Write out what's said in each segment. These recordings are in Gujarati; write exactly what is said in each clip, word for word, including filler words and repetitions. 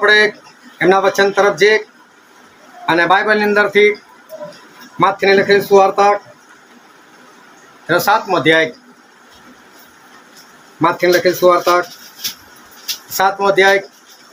આપણે એમના વચન તરફ જઈએ અને બાઇબલની અંદરથી માથીને લખેલી સુવાર્તા એનો સાતમો અધ્યાય માથીને લખેલી સુવાર્તા સાતમો અધ્યાય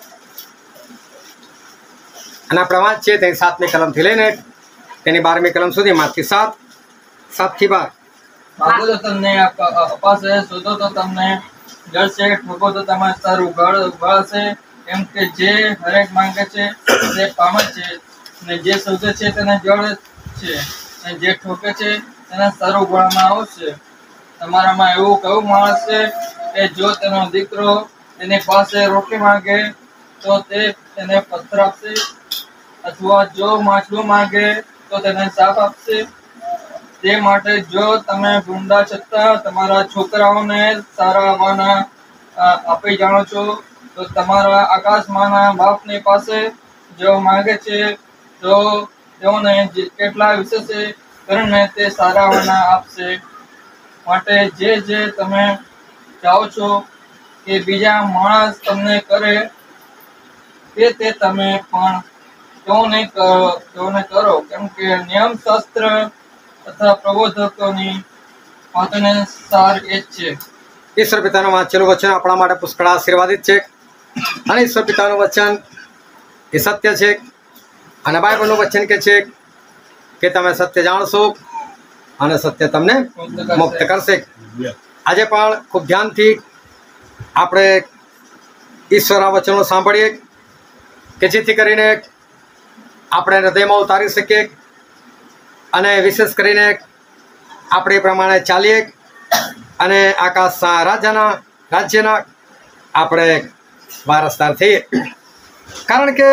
અને આપણે વાંચીએ તેની સાતમી કલમથી લઈને તેની બારમી કલમ સુધી માંથી સાત સાતથી બાર. માગો તો તમને અપાશે, શોધો તો તમને જળશે, ઠોકો તો તમારે સારું ગળશે. એમ કે જે હરેક માંગે છે તે પામે છે, ને જે શોધે છે તેને જળ છે, ને જે ઠોકે છે તેને સારું ગળવામાં આવશે. તમારામાં એવું કયું માણસ છે કે જો તેનો દીકરો તેની પાસે રોટલી માંગે તો તે તેને પથ્થર આપશે? અથવા જો માછલું માંગે તો તેને સાપ આપશે? તે માટે જો તમે ભૂંડા છતાં તમારા છોકરાઓને સારા વાના આપી જાણો છો, તો તમારા આકાશમાંના બાપની પાસે જો માંગે છે તો તેઓને કેટલા વિશેષ કરીને તે સારા વાના આપશે. માટે જે જે તમે ચાહો છો કે બીજા માણસ તમને કરે તે તે તમે પણ તેઓને કરો તેઓને કરો કેમ કે નિયમ શાસ્ત્ર તથા પ્રબોધકોની વાતોને સાર એ જ છે. ઈશ્વર પિતાનું વાંચેલું વચન આપણા માટે પુષ્કળ આશીર્વાદિત છે અને ઈશ્વર પિતાનું વચન એ સત્ય છે અને બાઇબલનું વચન કે છે કે તમે સત્ય જાણશો અને સત્ય તમને મુક્ત કરશે. આજે પણ ખૂબ ધ્યાનથી આપણે ઈશ્વરના વચનો સાંભળીએ કે જેથી કરીને આપણે હૃદયમાં ઉતારી શકીએ અને વિશેષ કરીને આપણે એ પ્રમાણે ચાલીએ અને આકાશ રાજાના રાજ્યના આપણે વારસદાર થઈએ. કારણ કે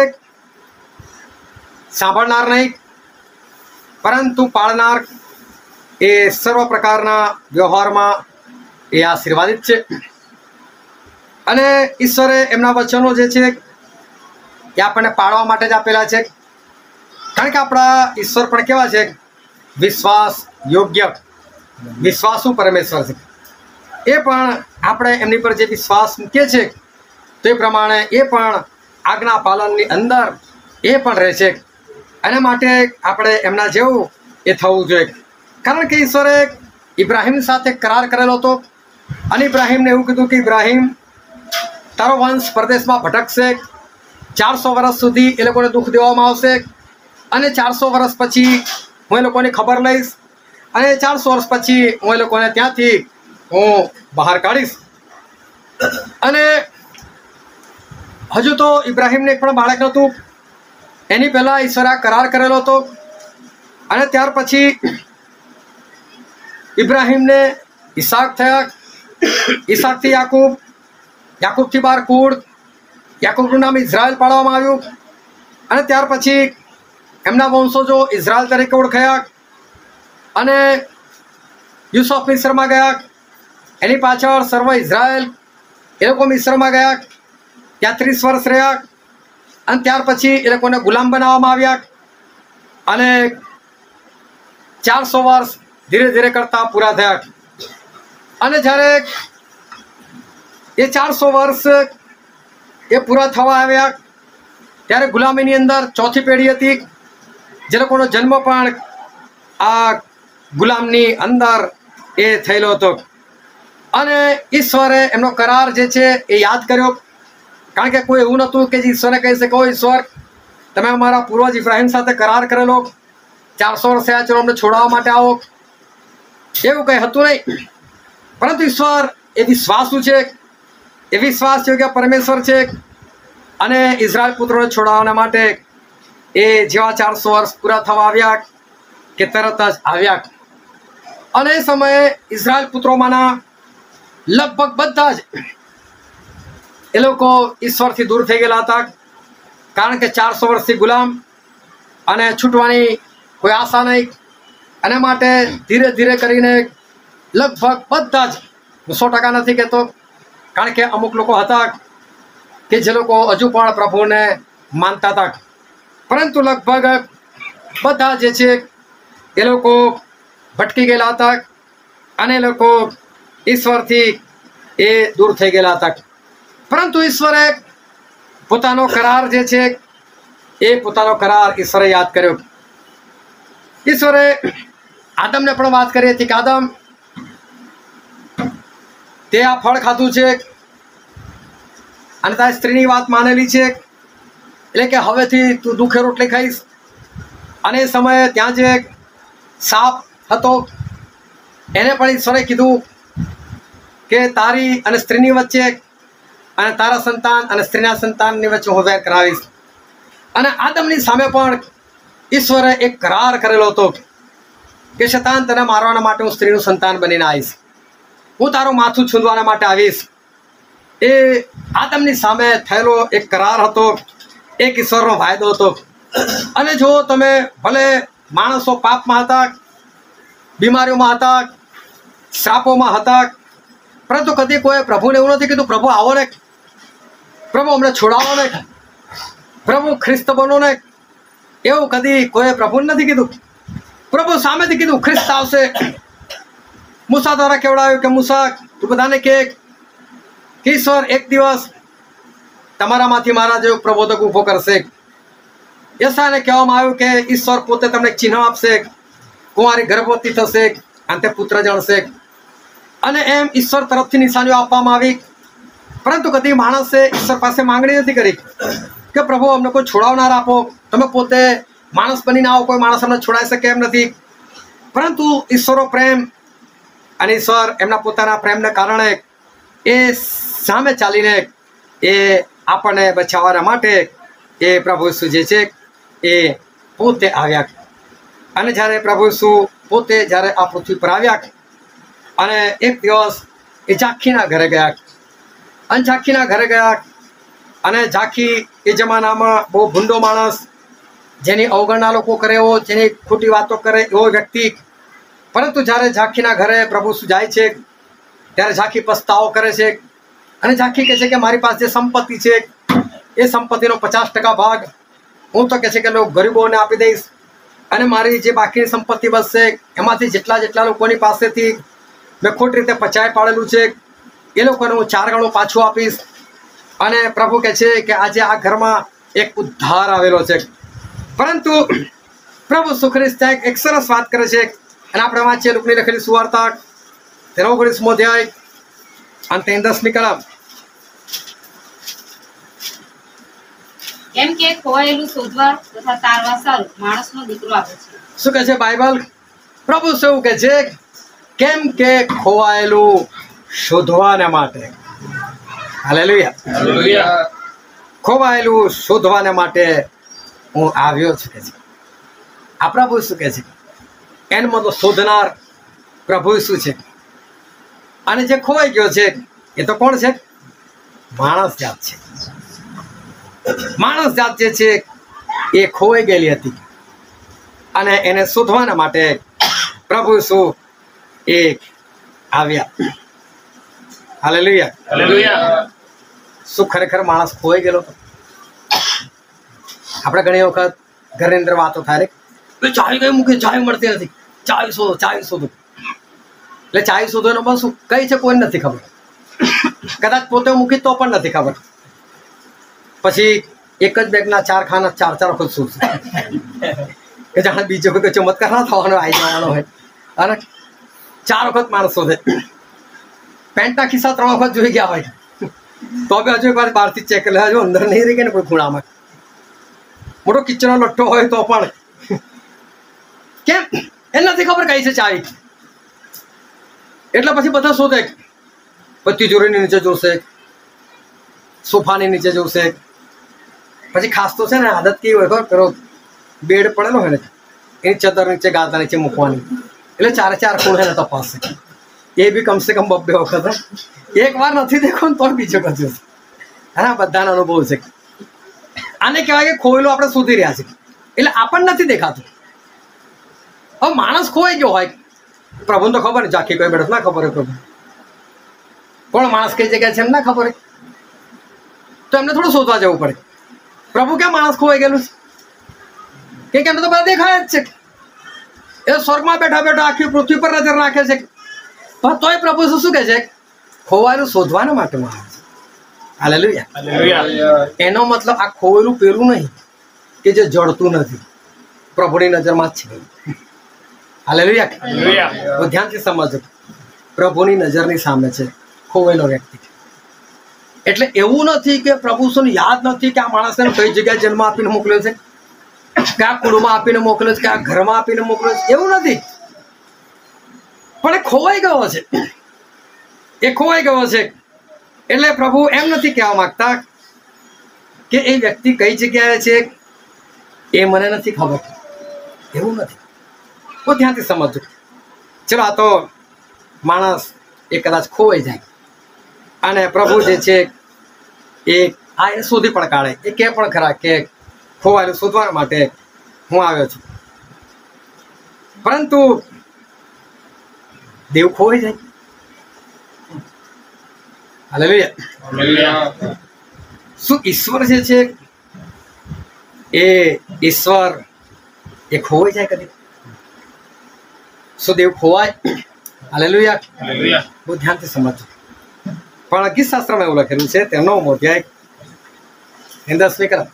સાંભળનાર નહીં પરંતુ પાળનાર એ સર્વ પ્રકારના વ્યવહારમાં એ આશીર્વાદિત છે. અને ઈશ્વરે એમના વચનો જે છે એ આપણને પાળવા માટે જ આપેલા છે. કારણ કે આપણા ઈશ્વર પણ કેવા છે? વિશ્વાસ યોગ્ય, વિશ્વાસુ પરમેશ્વર છે. એ પણ આપણે એમની પર જે વિશ્વાસ મૂકીએ છીએ તો એ પ્રમાણે એ પણ આજ્ઞા પાલનની અંદર એ પણ રહે છે. એના માટે આપણે એમના જેવું એ થવું જોઈએ. કારણ કે ઈશ્વરે ઇબ્રાહિમ સાથે કરાર કરેલો હતો અને ઇબ્રાહિમને એવું કીધું કે ઇબ્રાહિમ, તારો વંશ પરદેશમાં ભટકશે, ચારસો વર્ષ સુધી એ લોકોને દુઃખ દેવામાં આવશે અને ચારસો વર્ષ પછી હું એ લોકોની ખબર લઈશ અને ચારસો વર્ષ પછી હું એ લોકોને ત્યાંથી હું બહાર કાઢીશ. અને હજુ તો ઇબ્રાહિમને એક પણ બાળક નહોતું. એની પહેલાં ઈશ્વરે કરાર કરેલો હતો અને ત્યાર પછી ઇબ્રાહિમને ઈસાક થયા, ઈસાકથી યાકૂબ, યાકૂબથી બાર કુળ, યાકૂબનું નામ ઇઝરાયલ પાડવામાં આવ્યું અને ત્યાર પછી એમના વંશજો ઇઝરાયલ તરીકે ઓળખાયા અને યુસુફ મિસ્રમાં ગયા. એની પાછળ સર્વ ઇઝરાયલ એ લોકો મિસ્રમાં ગયા, ત્યાં ત્રીસ વર્ષ રહ્યા અને ત્યાર પછી એ લોકોને ગુલામ બનાવવામાં આવ્યા અને ચારસો વર્ષ ધીરે ધીરે કરતાં પૂરા થયા. અને જ્યારે એ ચારસો વર્ષ એ પૂરા થવા આવ્યા ત્યારે ગુલામીની અંદર ચોથી પેઢી હતી જે લોકોનો જન્મ પણ આ ગુલામની અંદર એ થયેલો હતો. અને ઈશ્વરે એમનો કરાર જે છે એ યાદ કર્યો. કારણ કે કોઈ એવું નહોતું કે જે ઈશ્વરને કહી શકે, ઓ ઈશ્વર, તમે અમારા પૂર્વજ ઇબ્રાહિમ સાથે કરાર કરેલો, ચારસો વર્ષ થયા ચલો અમને છોડાવવા માટે આવો, એવું કંઈ હતું નહીં. પરંતુ ઈશ્વર એ વિશ્વાસુ છે, એ વિશ્વાસ યોગ્ય પરમેશ્વર છે અને ઇઝરાયલ પુત્રોને છોડાવવા માટે એ જેવા ચારસો વર્ષ પૂરા થવા આવ્યા કે તરત જ આવ્યા. અને એ સમયે ઇઝરાયલ પુત્રોમાંના લગભગ બધા જ એ લોકો ઈશ્વરથી દૂર થઈ ગયેલા હતા. કારણ કે ચારસો વર્ષથી ગુલામ અને છૂટવાની કોઈ આશા નહીં. એના માટે ધીરે ધીરે કરીને લગભગ બધા જ, હું સો ટકા નથી કહેતો, કારણ કે અમુક લોકો હતા કે જે લોકો હજુ પણ પ્રભુને માનતા હતા, પરંતુ લગભગ બધા જે છે એ લોકો ભટકી ગયેલા હતા અને એ લોકો ઈશ્વરથી એ દૂર થઈ ગયેલા હતા. પરંતુ ઈશ્વરે પોતાનો કરાર જે છે એ પોતાનો કરાર ઈશ્વરે યાદ કર્યો. ઈશ્વરે આદમને પણ વાત કરી હતી કે આદમ, તે આ ફળ ખાધું છે અને તારી સ્ત્રીની વાત માનેલી છે, એટલે કે હવેથી તું દુઃખે રોટલી ખાઈશ. અને એ સમયે ત્યાં જે સાપ હતો એને પણ ઈશ્વરે કીધું કે તારી અને સ્ત્રીની વચ્ચે અને તારા સંતાન અને સ્ત્રીના સંતાનની વચ્ચે હું વેર કરાવીશ. અને આદમની સામે પણ ઈશ્વરે એક કરાર કરેલો હતો કે શૈતાન, તને મારવાના માટે હું સ્ત્રીનું સંતાન બનીને આવીશ, હું તારું માથું છૂંદવાના માટે આવીશ. એ આદમની સામે થયેલો એક કરાર હતો, એક ઈશ્વરનો વાયદો હતો. અને જો તમે ભલે માણસો પાપમાં હતા, બીમારીઓમાં હતા, શ્રાપોમાં હતા, પરંતુ કદી કોઈ પ્રભુને એવું નથી કીધું પ્રભુ આવો ને, પ્રભુ અમને છોડાવો ને, પ્રભુ ખ્રિસ્ત બનો ને. એવું કદી કોઈ પ્રભુને નથી કીધું. પ્રભુ સામેથી કીધું ખ્રિસ્ત આવશે. મૂસા દ્વારા કેવડાવ્યું કે મૂસા, તું બધાને કે ઈશ્વર એક દિવસ તમારામાંથી મારા જેવો પ્રબોધક ઊભો કરશે. યશાને કહેવામાં આવ્યું કે ઈશ્વર પોતે તમને ચિહ્ન આપશે, કુંવારી ગર્ભવતી થશે અને તે પુત્ર જણશે. અને એમ ઈશ્વર તરફથી નિશાનીઓ આપવામાં આવી. પરંતુ કદી માણસે ઈશ્વર પાસે માંગણી નથી કરી કે પ્રભુ અમને કોઈ છોડાવનાર આપો, તમે પોતે માણસ બનીને આવો, કોઈ માણસ અમને છોડાઈ શકે એમ નથી. પરંતુ ઈશ્વરો પ્રેમ અને ઈશ્વર એમના પોતાના પ્રેમને કારણે એ સામે ચાલીને એ આપણને બચાવવાના માટે એ પ્રભુ ઈસુ જે છે એ પોતે આવ્યા. અને જ્યારે પ્રભુ ઈસુ પોતે જ્યારે આ પૃથ્વી પર આવ્યા અને એક દિવસ એ ઝાંખીના ઘરે ગયા. અને ઝાંખીના ઘરે ગયા અને ઝાંખી એ જમાનામાં બહુ ભૂંડો માણસ, જેની અવગણના લોકો કરે એવો, જેની ખોટી વાતો કરે એવો વ્યક્તિ. પરંતુ જ્યારે ઝાંખીના ઘરે પ્રભુ ઈસુ જાય છે ત્યારે ઝાંખી પસ્તાવો કરે છે અને ઝાંખી કહે છે કે મારી પાસે જે સંપત્તિ છે એ સંપત્તિનો પચાસ ટકા ભાગ હું તો કહે છે કે લોકો ગરીબોને આપી દઈશ, અને મારી જે બાકીની સંપત્તિ બચશે એમાંથી જેટલા જેટલા લોકોની પાસેથી મેં ખોટી રીતે પચાવી પાડેલું છે એ લોકોને હું ચાર ગણું પાછું આપીશ. અને પ્રભુ કહે છે કે આજે આ ઘરમાં એક ઉદ્ધાર આવેલો છે. પરંતુ પ્રભુ ઈસુ ખ્રિસ્ત એક સરસ વાત કરે છે, અને આપણે વાંચીએ લુકની લખેલી સુવાર્તા તેનો ઓગણીસમો અધ્યાય અને તેની દસમી કલમ. કેમ કે ખોવાયેલું શોધવા તથા તારવા સારું માણસનો દીકરો આવે છે. શું કહે છે બાઇબલ? પ્રભુ શું કહે છે? કેમ કે ખોવાયેલું શોધવાને માટે. Hallelujah, hallelujah. ખોવાયેલું શોધવાને માટે હું આવ્યો છું કે છે આ પ્રભુ શું કહે છે. એનો મતલબ શોધનાર પ્રભુ શું છે. અને જે ખોવાઈ ગયો છે એ તો કોણ છે? માણસ જાત છે. માણસ જાત જે છે એ ખોવાઈ ગયેલી હતી અને એને શોધવાના માટે પ્રભુ શું એ આવ્યા. Hallelujah, hallelujah. શું ખરેખર માણસ ખોવાઈ ગયેલો હતો? આપણે ઘણી વખત ઘરની અંદર વાતો થાય રે, ચાવી કઈ મૂકી, ચાવી મળતી નથી, ચાવી શોધો, ચાવી શોધો. એટલે ચાવી શોધો એનો બસ શું કઈ છે કોઈ નથી ખબર. કદાચ પોતે મૂકી તો પણ નથી ખબર. પછી એક જ બેગના ચાર ખાના ચાર ચાર વખત શોધશે કે જાણે બીજો કોઈ ચમત્કાર ના થવાનો આવી જવાનો હોય. અને ચાર વખત માણસ શોધે. પેન્ટના ખિસ્સા ત્રણ વખત જોઈ ગયા હોય તો બી હજુ એક વાર બહારથી ચેક કરે, હજુ અંદર નહીં રહી ગયા ને કોઈ ખૂણામાં. મોટો કિચનનો લઠ્ઠો હોય તો પણ કેમ એ નથી ખબર કઈ છે ચાવી. એટલે પછી બધા શોધે. પછી તિજોરીની નીચે જોશે, સોફાની નીચે જોશે. પછી ખાસ તો છે ને આદત કેવી હોય ખબર, પેલો બેડ પડેલો હોય ને એની ચદર નીચે ગાદા નીચે મૂકવાની, એટલે ચારે ચાર ખૂણ છે ને તપાસશે. એ બી કમસે કમ બબ્બે વખત. એક વાર નથી દેખો ને તો બીજો કશું. હા, બધાનો અનુભવ છે. આને કહેવાય કે ખોયેલું આપણે શોધી રહ્યા છીએ, એટલે આપણને નથી દેખાતું. હવે માણસ ખોવાઈ ગયો હોય, પ્રભુને તો ખબર ને ઝાંખી કોઈ બેઠો ના ખબર હોય પ્રભુ કોણ માણસ કઈ જગ્યાએ છે એમ ના ખબર હોય, તો એમને થોડું શોધવા જવું પડે. પ્રભુ કેમ માણસ ખોવાઈ ગયેલું છે? કે એમને તો બધા દેખાય જ છે. એ સ્વર્ગમાં બેઠા બેઠા આખી પૃથ્વી પર નજર નાખે છે, પણ તોય પ્રભુ શું કહે છે? ખોવાયેલું શોધવાના માટે આવે છે. હાલેલુયા. એનો મતલબ આ ખોવેલું પેલું નહીં કે જે જડતું નથી, પ્રભુની નજરમાં જ છે. હાલેલુયા. તો ધ્યાનથી સમજો, પ્રભુની નજરની સામે છે ખોવેલો વ્યક્તિ. એટલે એવું નથી કે પ્રભુ શું યાદ નથી કે આ માણસને કઈ જગ્યાએ જન્મ આપીને મોકલ્યો છે, કે આ કુળમાં આપીને મોકલ્યો છે, કે આ ઘરમાં આપીને મોકલ્યો છે. એવું નથી, પણ એ ખોવાઈ ગયો છે. એ ખોવાઈ ગયો છે. એટલે પ્રભુ એમ નથી કહેવા માંગતા કે એ વ્યક્તિ કઈ જગ્યાએ છે એ મને નથી ખબર. એવું નથી. તો ધ્યાનથી સમજજો. ચલો, આ તો માણસ એ કદાચ ખોવાઈ જાય અને પ્રભુ જે છે એ આ એને શોધી પણ કાઢે. એ કે પણ ખરા કે ખોવાયેલું શોધવા માટે હું આવ્યો છું. પરંતુ દેવ ખોવાઈ જાય. હાલેલુયા. શું ઈશ્વર જે છે એ ઈશ્વર એ ખોવાઈ જાય કદી? શું દેવ ખોવાય? હાલેલુયા. બહુ ધ્યાનથી સમજો. પણ ગીત શાસ્ત્રમાં એવું લખેલું છે, તેનો મોધ્યાય દસમી કર.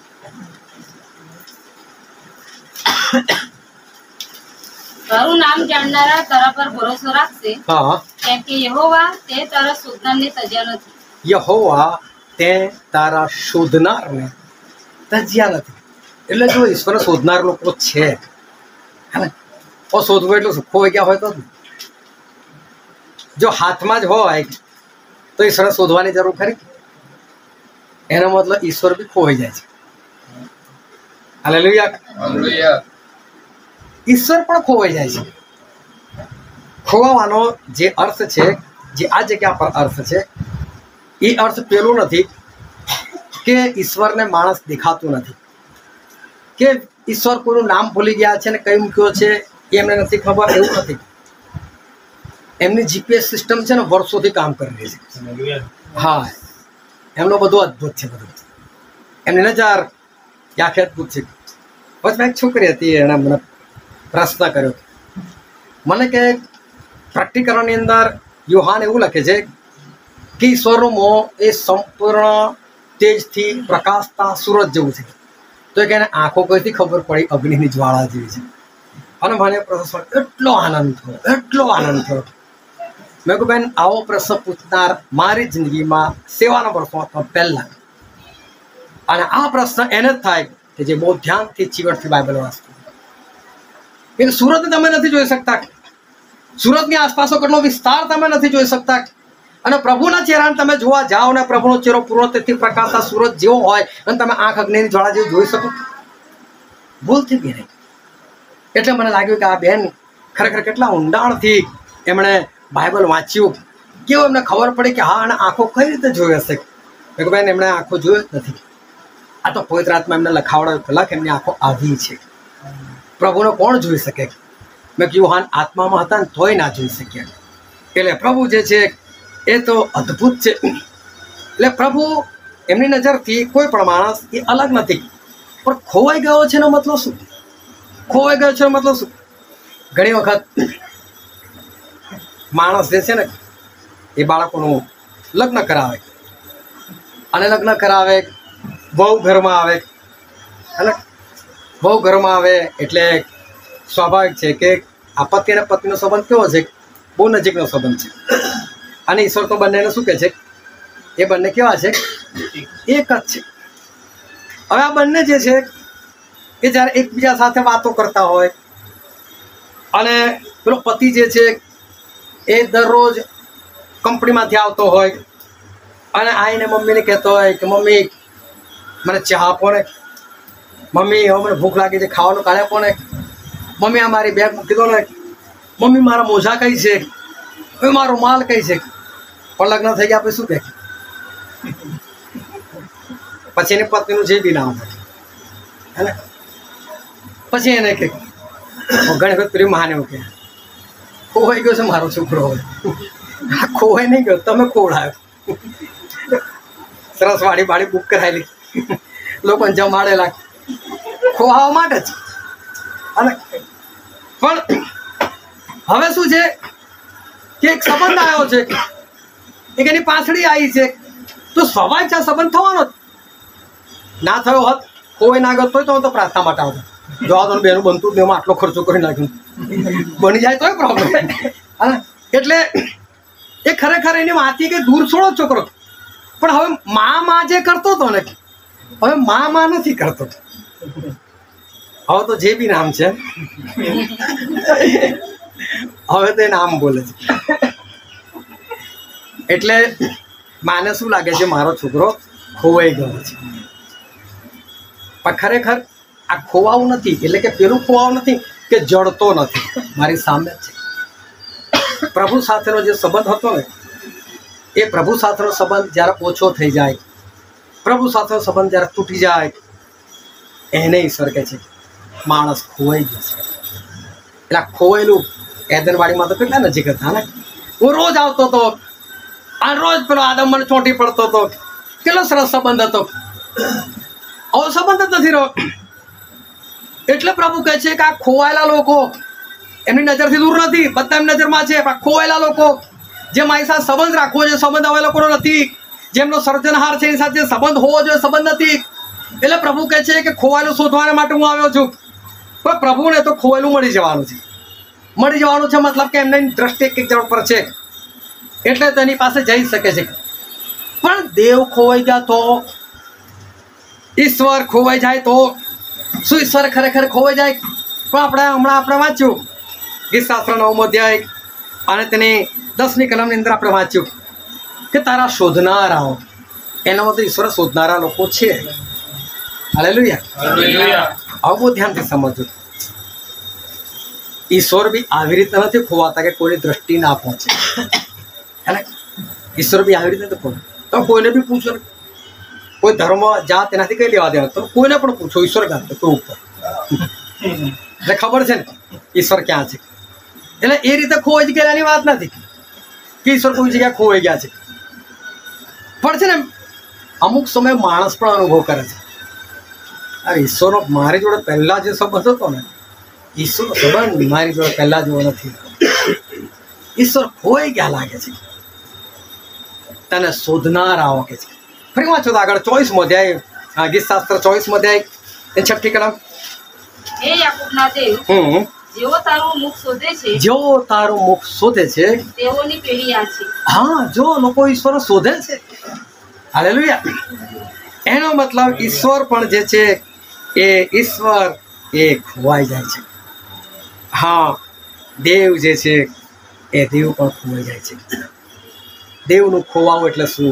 તારું નામ જાણનારા તારા પર ભરોસો રાખશે, હા, કેમ કે યહોવા તે તારા શોધનારને તજ્યા નથી. યહોવા તે તારા શોધનારને તજ્યા નથી. એટલે જો ઈશ્વર શોધનાર લોકો છે, હે ને, તો શોધવું એટલું શું? ખોવાઈ ગયા હોય તો જ. જો હાથમાં જ હોય તો ઈશ્વર શોધવાની જરૂર ખરી? એનો મતલબ ઈશ્વર બી ખોવાઈ જાય છે. હાલેલુયા. ઈશ્વર પણ ખોવાઈ જાય છે. ખોવાવાનો જે અર્થ છે, જે આ જગ્યા પર અર્થ છે, એ અર્થ પેલું નથી કે ઈશ્વરને માણસ દેખાતું નથી, કે ઈશ્વર કોઈનું નામ ભૂલી ગયા છે ને કઈ મૂક્યો છે એમને નથી ખબર. એવું નથી. એમની જીપીએસ સિસ્ટમ છે ને વર્ષોથી કામ કરી રહી છે. હા, એમનું બધું અદભુત છે. બધું એમની નજર આખે અદભુત છે. વચમાં એક છોકરી હતી, એણે મને પ્રશ્ન કર્યો. મને કે પ્રેક્ટિકલની અંદર યોહાન એવું લખે છે કે ઈશ્વરનું મોં એ સંપૂર્ણ તેજથી પ્રકાશતા સૂરજ જેવું છે. તો કે એને આંખો કઈથી ખબર પડી? અગ્નિની જ્વાળા જેવી છે. અને મને પ્રશ્ન એટલો આનંદ થયો, એટલો આનંદ થયો. મેં કહ્યું, બેન, આવો પ્રશ્ન પૂછનાર મારી જિંદગીમાં સેવાના વર્ષોમાં પહેલા. અને આ પ્રશ્ન એને જ થાય કે જે બહુ ધ્યાનથી ચીવટથી બાઇબલ વાંચતું. કે સુરતને તમે નથી જોઈ શકતા, સુરતની આસપાસનો કેટલો વિસ્તાર તમે નથી જોઈ શકતા, અને પ્રભુના ચહેરાને તમે જોવા જાઓ ને પ્રભુનો ચહેરો પૂર્ણ તેથી પ્રકાશતા સૂરજ જેવો હોય અને તમે આંખ અગ્નિની જ્વાળા જેવું જોઈ શકો? ભૂલથી બી નહીં. એટલે મને લાગ્યું કે આ બેન ખરેખર કેટલા ઊંડાણથી એમણે બાઇબલ વાંચ્યું, કેવું એમને ખબર પડી કે હા, અને આંખો કઈ રીતે જોઈ હશે. મેં કહ્યું, બેન, એમણે આંખો જોયો જ નથી. આ તો પવિત્ર આત્મા એમને લખાવડાવ્યો કલાક એમની આંખો આવી છે. પ્રભુને કોણ જોઈ શકે? મેં કહ્યું, હા, આત્મામાં હતા ને તોય ના જોઈ શક્યા. એટલે પ્રભુ જે છે એ તો અદ્ભુત છે. એટલે પ્રભુ એમની નજરથી કોઈ પણ માણસ એ અલગ નથી. પણ ખોવાઈ ગયો છે એનો મતલબ શું? ખોવાઈ ગયો છે એનો મતલબ શું? ઘણી વખત માણસ જે છે ને એ બાળકોનું લગ્ન કરાવે, અને લગ્ન કરાવે, બહુ ઘરમાં આવે, અને બહુ ઘરમાં આવે એટલે સ્વાભાવિક છે કે આ પતિ અને પત્નીનો સંબંધ કેવો છે? બહુ નજીકનો સંબંધ છે. અને ઈશ્વર તો બંનેને શું કહે છે? એ બંને કેવા છે? એક જ છે. હવે આ બંને જે છે એ જ્યારે એકબીજા સાથે વાતો કરતા હોય, અને પેલો પતિ જે છે એ દરરોજ કંપનીમાંથી આવતો હોય અને આવીને મમ્મીને કહેતો હોય કે મમ્મી મને ચા આપો ને, મમ્મી હવે મને ભૂખ લાગી છે, ખાવાનું કાઢે આપો ને, મમ્મી આ મારી બેગ મૂકી દો ને, મમ્મી મારા મોજા કઈ છે, હવે મારો માલ કઈ છે. પણ લગ્ન થઈ ગયા પછી શું કહે? પછી એની પત્નીનું જે બી નામ હોય, હે ને, પછી એને કે ઘણી વખત પેલી માને એવું કે ખોવાઈ ગયો છે મારો છોકરો. હોય ખોવાઈ નહીં ગયો, તમે ખોવડાયો. સરસ વાડી વાડી બુક કરાયેલી, લોકોને જમાડેલા ખોવાવા માટે જ. અને પણ હવે શું છે કે એક સંબંધ આવ્યો છે, એક એની પાછળી આવી છે, તો સ્વાભાવિક છે સંબંધ થવાનો જ. ના થયો હોત, કોઈ ના ગયો તો તો પ્રાર્થના માટે આવતો. જો આ તો બેનું બનતું જ એમાં આટલો ખર્ચો કરી નાખ્યો, બની જાય તોય પ્રોબ્લેમ. એટલે એ ખરેખર એની વાતી કે દૂર છોડો છોકરો. પણ હવે મા મા જે કરતો હતો ને, હવે મા મા નથી કરતો. હવે તો જે બી નામ છે હવે તો એ નામ બોલે છે. એટલે માને શું લાગે છે, મારો છોકરો ખોવાઈ ગયો છે. પણ ખરેખર આ ખોવાવું નથી, એટલે કે પેલું ખોવાવું નથી કે જડતો નથી, મારી સામે છે. પ્રભુ સાથેનો જે સંબંધ હતો ને, એ પ્રભુ સાથેનો સંબંધ જ્યારે ઓછો થઈ જાય, પ્રભુ સાથેનો સંબંધ જ્યારે તૂટી જાય, એને ઈશ્વર કહે છે માણસ ખોવાઈ ગયો છે. એટલે આ ખોવાયેલું એદનવાડીમાં તો કેટલા નજીક હતા ને. હું રોજ આવતો હતો અને રોજ પેલો આદમ મને ચોંટી પડતો હતો. કેટલો સરસ સંબંધ હતો. આવો સંબંધ જ નથી રહ્યો. એટલે પ્રભુ કહે છે કે આ ખોવાયેલા લોકો એમની નજરથી દૂર નથી, બધા એમની નજરમાં છે. પણ ખોવાયેલા લોકો જે મારી સાથે સંબંધ રાખવો જોઈએ, સંબંધ હવે લોકોનો નથી. જેમનો સર્જનહાર છે એની સાથે સંબંધ હોવો જોઈએ, સંબંધ નથી. એટલે પ્રભુ કહે છે કે ખોવાયેલું શોધવા માટે હું આવ્યો છું. પણ પ્રભુને તો ખોવાયેલું મળી જવાનું છે. મળી જવાનું છે મતલબ કે એમની દ્રષ્ટિ એક જણ પર છે, એટલે તો એની પાસે જઈ શકે છે. પણ દેવ ખોવાઈ ગયા તો, ઈશ્વર ખોવાઈ જાય તો શું ઈશ્વર ખરેખર ખોવાઈ જાય? પણ આપણે હમણાં આપણે વાંચ્યું ગીતશાસ્ત્ર નવમો અધ્યાય અને તેની દસમી કલમની અંદર આપણે વાંચ્યું કે તારા શોધનારાઓ, એના મતલબ ઈશ્વર શોધનારા લોકો છે. હાલેલુયા. આવું બહુ ધ્યાનથી સમજવું. ઈશ્વર બી આવી રીતે નથી ખોવાતા કે કોઈની દ્રષ્ટિ ના પહોંચે. હે, ઈશ્વર બી આવી રીતે નથી ખોવાય. તો કોઈને બી પૂછો, કોઈ ધર્મ જાત એનાથી કઈ લેવા દેવા, તો કોઈને પણ પૂછો ઈશ્વર ક્યાં છે, કોઈ ઉપર એટલે ખબર છે ને ઈશ્વર ક્યાં છે. એટલે એ રીતે ખોવાઈ ગયેલાની વાત નથી કે ઈશ્વર કોઈ જગ્યાએ ખોવાઈ ગયા છે. પણ છે ને અમુક સમય માણસ પણ અનુભવ કરે છે, અરે ઈશ્વરનો મારી જોડે પહેલા જે સંબંધ હતો ને, ઈશ્વરનો સંબંધ મારી જોડે પહેલા જેવો નથી. ઈશ્વર ખોવાઈ ગયા લાગે છે. તને શોધનાર આવો કે છે. ફરી વાંચો તો આગળ ચોવીસમો અધ્યાય, ગીતશાસ્ત્ર ચોવીસમો અધ્યાય એ છઠ્ઠી કલમ. હે યાકૂબના દેવ, હમ જેઓ તારું મુખ શોધે છે, જેઓ તારું મુખ શોધે છે, તેઓની પેઢી આ છે. હા, જો લોકો ઈશ્વર શોધે છે, હાલેલુયા, એનો મતલબ ઈશ્વર પણ જે છે એ ઈશ્વર એ ખોવાઈ જાય છે. હા, દેવ જે છે એ દેવ પણ ખોવાઈ જાય છે. દેવનું ખોવાવું એટલે શું?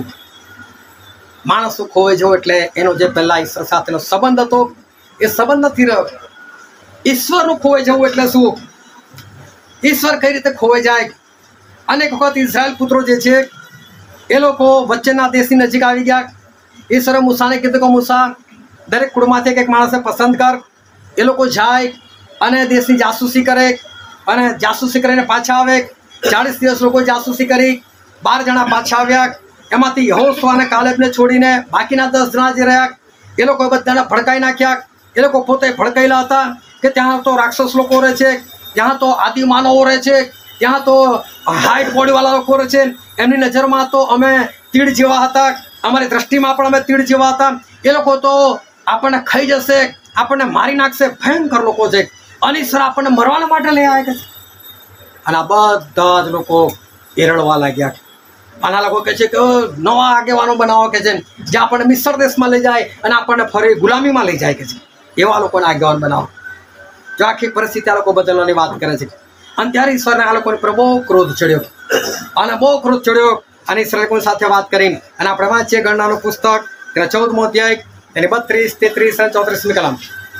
માણસનું ખોવાઈ જવું એટલે એનો જે પહેલા ઈશ્વર સાથેનો સંબંધ હતો એ સંબંધ નથી રહ્યો. ઈશ્વરનું ખોવાઈ જવું એટલે શું? ઈશ્વર કઈ રીતે ખોવાઈ જાય? અનેક વખત ઇઝરાયલ પુત્રો જે છે એ લોકો વચ્ચેના દેશની નજીક આવી ગયા. ઈશ્વરે મૂસાને કીધું કે મૂસા, દરેક કુળમાંથી એક એક માણસને પસંદ કર. એ લોકો જાય અને દેશની જાસૂસી કરે અને જાસૂસી કરીને પાછા આવે. ચાળીસ દિવસ લોકો જાસૂસી કરી, બાર જણા પાછા આવ્યા. એમાંથી યહોશુઆ અને કાલેબને છોડીને બાકીના દસ જણા જે રહ્યા એ લોકો બધાને ભડકાઈ નાખ્યા. એ લોકો પોતે ભડકાયેલા હતા કે ત્યાં તો રાક્ષસ લોકો રહે છે, ત્યાં તો આદિમાનવો રહે છે, ત્યાં તો હાઈટ બોડીવાળા લોકો રહે છે. એમની નજરમાં તો અમે તીડ જેવા હતા, અમારી દ્રષ્ટિમાં પણ અમે તીડ જેવા હતા. એ લોકો તો આપણને ખાઈ જશે, આપણને મારી નાખશે, ભયંકર લોકો છે. અને ઈશ્વર આપણને મરવાના માટે લઈ આવે છે. અને આ બધા જ લોકો એરડવા લાગ્યા. આના લોકો કહે છે કે નવા આગેવાનો બનાવો કે છે જે આપણને મિસર દેશમાં લઈ જાય અને આપણને ફરી ગુલામીમાં લઈ જાય કે છે, એવા લોકોને આગેવાન બનાવો. જો આખી પરિસ્થિતિ આ લોકો બદલવાની વાત કરે છે. અને ત્યારે ઈશ્વરને આ લોકોને પર બહુ ક્રોધ ચડ્યો અને બહુ ક્રોધ ચડ્યો અને ઈશ્વર લોકોની સાથે વાત કરી. અને આપણે વાંચીએ ગણનાનું પુસ્તક, તેના ચૌદમો અધ્યાય, તેની બત્રીસ, તેત્રીસ અને ચોત્રીસમી કલમ.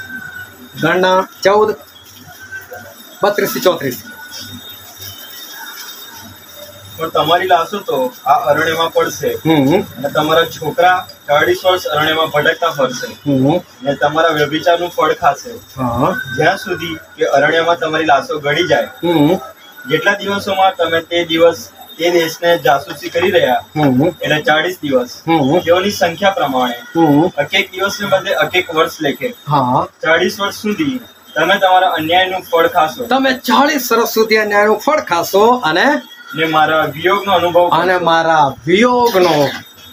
ગણના ચૌદ, બત્રીસ થી ચોત્રીસ. પણ તમારી લાશો તો આ અરણ્યમાં પડશે અને તમારા છોકરા ચાળીસ વર્ષ અરણ્યમાં ભટકતા ફરશે અને તમારા વ્યભિચારનું ફળ ખાશે જ્યાં સુધી કે અરણ્યમાં તમારી લાશો ગળી જાય. જેટલા દિવસોમાં તમે તે દિવસ તે દેશને જાસૂસી કરી રહ્યા એટલે ચાળીસ દિવસ, તેઓની સંખ્યા પ્રમાણે અકેક દિવસને બદલે અકેક વર્ષ લેખે ચાળીસ વર્ષ સુધી તમે તમારા અન્યાયનું ફળ ખાશો. તમે ચાળીસ વર્ષ સુધી અન્યાયનું ફળ ખાશો અને ને મારા વિયોગનો અનુભવ અને મારા વિયોગનો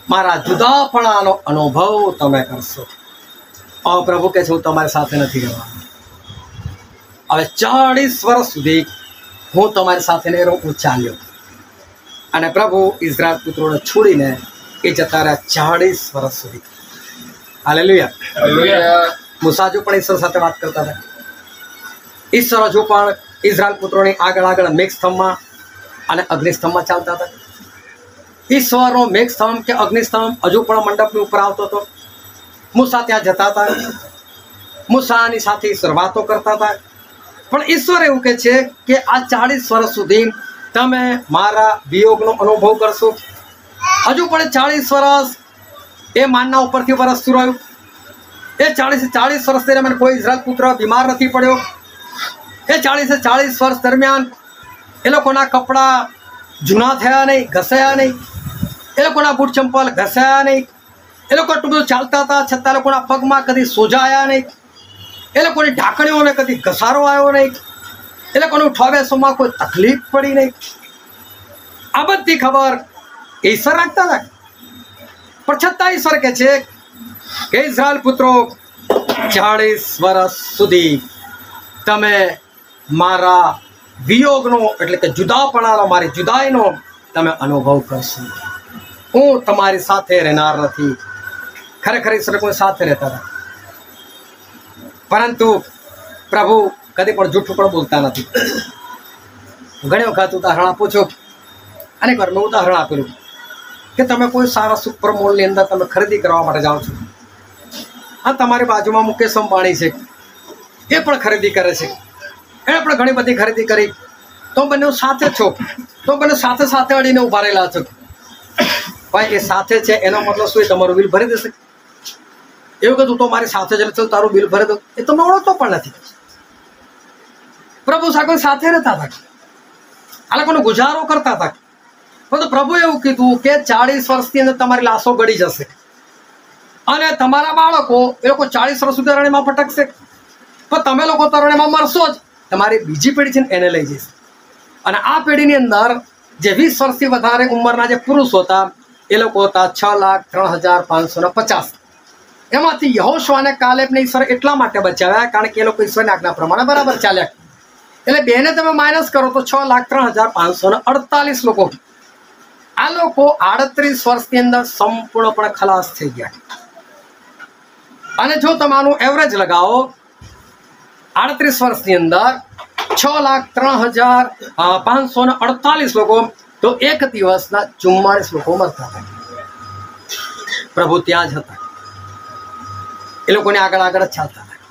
મારા જુદાપણાનો અનુભવ તમે કરશો. હવે પ્રભુ કહે છે હું તમારી સાથે નથી રહેવાનો. હવે ચાળીસ વર્ષ સુધી હું તમારી સાથે નહીં રહું. હું ચાલ્યો અને પ્રભુ ઇઝરાયલ પુત્રોને છોડીને એ જતા રહ્યા ચાળીસ વર્ષ સુધી. હાલેલુયા. હાલેલુયા. મૂસા હજુ પણ ઈશ્વર સાથે વાત કરતા હતા. ઈશ્વર હજુ પણ ઇઝરાયલ પુત્રોની આગળ આગળ મેઘસ્તંભમાં અને અગ્નિસ્તંભમાં ચાલતા હતા. ઈશ્વરનો મેઘસ્તંભ કે અગ્નિસ્તંભ હજુ પણ મંડપની ઉપર આવતો હતો. મૂસા ત્યાં જતા હતા. મૂસાની સાથે ઈશ્વર વાતો કરતા હતા. પણ ઈશ્વર એવું કહે છે કે આ ચાળીસ વર્ષ સુધી તમે મારા વિયોગનો અનુભવ કરશો. હજુ પણ ચાળીસ વર્ષ એ માનના ઉપરથી વરસતું રહ્યું. એ ચાળીસ ચાળીસ વર્ષ દરમિયાન કોઈ ઇઝરાયલ પુત્ર બીમાર નથી પડ્યો. એ ચાળીસે ચાળીસ વર્ષ દરમિયાન એ લોકોના કપડાં જૂના થયા નહીં, ઘસાયા નહીં. એ લોકોના બૂટ ચંપલ ઘસાયા નહીં. એ લોકો એટલું બધું ચાલતા હતા છતાં એ લોકોના પગમાં કદી સોજા આવ્યા નહીં. એ લોકોની ઢાંકણીઓને કદી ઘસારો આવ્યો નહીં. એ લોકોને ઉઠવા બેસવામાં કોઈ તકલીફ પડી નહીં. આ બધી ખબર ઈશ્વર રાખતા હતા. પણ છતાં ઈશ્વર કહે છે કે ઇઝરાયલ પુત્રો ચાળીસ વર્ષ સુધી તમે મારા વિયોગનો એટલે કે જુદાપણાનો, મારી જુદાઈનો તમે અનુભવ કરશો. હું તમારી સાથે રહેનાર નથી. ખરેખર ઈશ્વર કોઈ સાથે રહેતા હતા. પરંતુ પ્રભુ કદી પણ જૂઠું પણ બોલતા નથી. ઘણી વખત ઉદાહરણ આપું છું. અને ઘર મેં ઉદાહરણ આપેલું કે તમે કોઈ સારા સુપર મોલની અંદર તમે ખરીદી કરવા માટે જાઓ છો. હા, તમારી બાજુમાં મુકેશ અંબાણી છે, એ પણ ખરીદી કરે છે. એણે પણ ઘણી બધી ખરીદી કરી. તો બંને સાથે છો, તો બંને સાથે સાથે અડીને ઉભા રહેલા છો. ભાઈ એ સાથે છે એનો મતલબ શું? એ તમારું બિલ ભરી દેશે. એવું કીધું તો મારી સાથે જ ચાલ તારું બિલ ભરી દો. એ તમને ઓળખતો પણ નથી. પ્રભુ સાથે સાથે રહેતા હતા. આ લોકોનો ગુજારો કરતા હતા. પરંતુ પ્રભુ એવું કીધું કે ચાળીસ વર્ષની અંદર તમારી લાશો ગળી જશે અને તમારા બાળકો એ લોકો ચાળીસ વર્ષ સુધી અરણ્યમાં ભટકશે. પણ તમે લોકો તો અરણ્યમાં મરશો જ. તમારી બીજી પેઢી છે ને એને લઈ જશે. અને આ પેઢીની અંદર જે વીસ વર્ષથી વધારે ઉંમરના જે પુરુષો હતા એ લોકો હતા છ લાખ ત્રણ હજાર પાંચસો ને પચાસ. એમાંથી યહોશુ અને કાલેબને ઈશ્વર એટલા માટે બચાવ્યા કારણ કે એ લોકો ઈશ્વરની આજ્ઞા પ્રમાણે બરાબર ચાલ્યા. એટલે બેને તમે માઇનસ કરો તો છ લાખ ત્રણ હજાર પાંચસો ને અડતાલીસ લોકો. આ લોકો આડત્રીસ વર્ષની અંદર સંપૂર્ણપણે ખલાસ થઈ ગયા. અને જો તમે આનું એવરેજ લગાવો આડત્રીસ વર્ષની અંદર છ લાખ ત્રણ હજાર પાંચસો ને અડતાલીસ લોકો, તો એક દિવસના ચુમ્માળીસ લોકો મરતા હતા. પ્રભુ ત્યાં જ હતા. એ લોકોને આગળ આગળ જ ચાલતા હતા.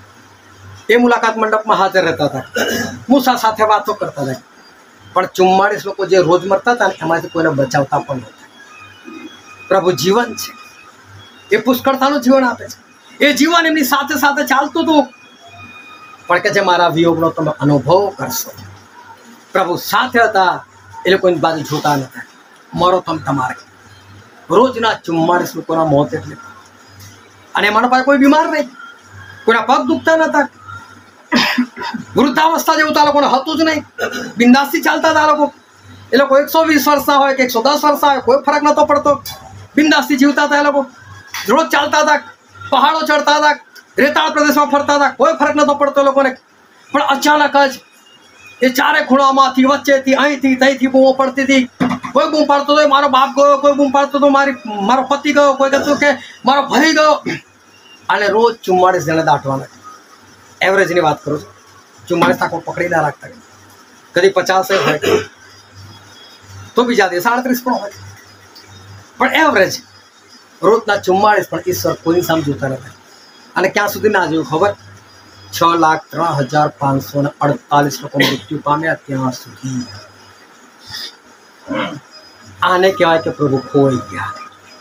એ મુલાકાત મંડપમાં હાજર રહેતા હતા. મૂસા સાથે વાતો કરતા હતા. પણ ચુમ્માળીસ લોકો જે રોજ મરતા હતા ને એમાંથી કોઈને બચાવતા પણ નહોતા. પ્રભુ જીવન છે. એ પુષ્કળતાનું જીવન આપે છે. એ જીવન એમની સાથે સાથે ચાલતું હતું. પણ કે જે મારા વિયોગનો તમે અનુભવ કરશો. પ્રભુ સાથે હતા. એ લોકોની બાજુ જોતા નતા. મરો તમે તમારે. રોજના ચુમ્માળીસ લોકોના મોત એટલે. અને એમાંનો પાસે કોઈ બીમાર નહીં, કોઈના પગ દુખતા નતા. વૃદ્ધાવસ્થા જેવું તો આ લોકોને હતું જ નહીં. બિંદાસથી ચાલતા હતા આ લોકો. એ લોકો એકસો વીસ વર્ષના હોય કે એકસો દસ વર્ષના હોય કોઈ ફરક નતો પડતો. બિંદાસથી જીવતા હતા એ લોકો. રોજ ચાલતા હતા, પહાડો ચડતા હતા, રેતાળ પ્રદેશમાં ફરતા હતા, કોઈ ફરક નતો પડતો એ લોકોને. પણ અચાનક જ એ ચારે ખૂણામાંથી વચ્ચેથી અહીંથી ત્યાંથી બૂમો પડતી હતી. કોઈ બૂમ પાડતો હતો મારો બાપ ગયો, કોઈ બૂમ પાડતો હતો મારી મારો પતિ ગયો, કોઈ કહેતું કે મારો ભાઈ ગયો. અને રોજ ચુમ્માળીસ જણે દાટવાના. એવરેજની વાત કરું છું. ચુમ્માળીસ તાકો પકડી ના રાખતા. કદી પચાસ હોય તો બીજા દિવસ આડત્રીસ પણ હોય. પણ એવરેજ રોજના ચુમ્માળીસ. પણ ઈશ્વર કોઈની સામે જોતા નથી. અને ક્યાં સુધી ના જોયું ખબર? છ લાખ ત્રણ હજાર પાંચસો ને અડતાલીસ લોકો મૃત્યુ પામ્યા ત્યાં સુધી. આને કહેવાય કે પ્રભુ ખોઈ ગયા.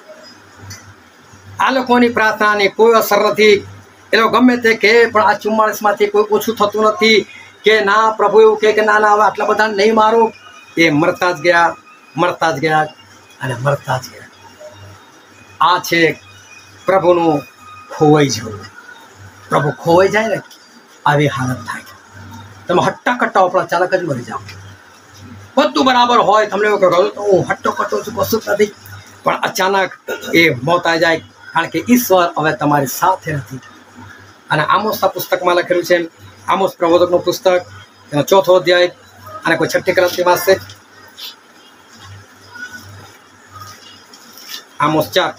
આ લોકોની પ્રાર્થનાની કોઈ અસર નથી. એ લોકો ગમે તે કે પણ આ ચુમ્માળીસ માંથી કોઈ ઓછું થતું નથી. કે ના પ્રભુ એવું કહે કે ના ના હવે આટલા બધા નહીં મારો. એ મરતા જ ગયા, મરતા જ ગયા અને મરતા જ ગયા. આ છે પ્રભુનું ખોવાઈ જવું. પ્રભુ ખોવાઈ જાય ને આવી હાલત થાય. તમે હટ્ટા કટ્ટા ઉપરા ચાલક જ મરી જાઓ. બધું બરાબર હોય તમને એવું કહો તો હું હટ્ટો કટ્ટો છું, કશું જ નથી. પણ અચાનક એ મોત આવી જાય, કારણ કે ઈશ્વર હવે તમારી સાથે નથી. અને આમોસના પુસ્તકમાં લખેલું છે, આમોસ પ્રબોધકનું પુસ્તક એનો ચોથો અધ્યાય અને કોઈ છઠ્ઠી ક્રાંતિ વાંચશે. આમોસ ચાર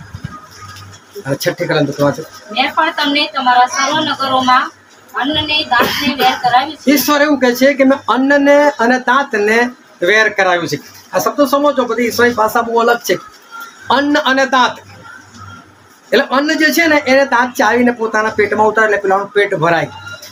અને છઠ્ઠી ક્રાંતિ વાંચો. મેં પણ તમને તમારા સર્વ નગરોમાં અન્નને દાંતને વેર કરાવ્યું છે. ઈશ્વર એવું કહે છે કે મેં અન્નને અને દાંતને વેર કરાવ્યું છે. આ શબ્દો સમજો, બધી ઈશ્વરી ભાષા બહુ અલગ છે. અન્ન અને દાંત એટલે અન્ન જે છે ને એને દાંત ચાવીને પોતાના પેટમાં ઉતારે એટલે પેલાનું પેટ ભરાય.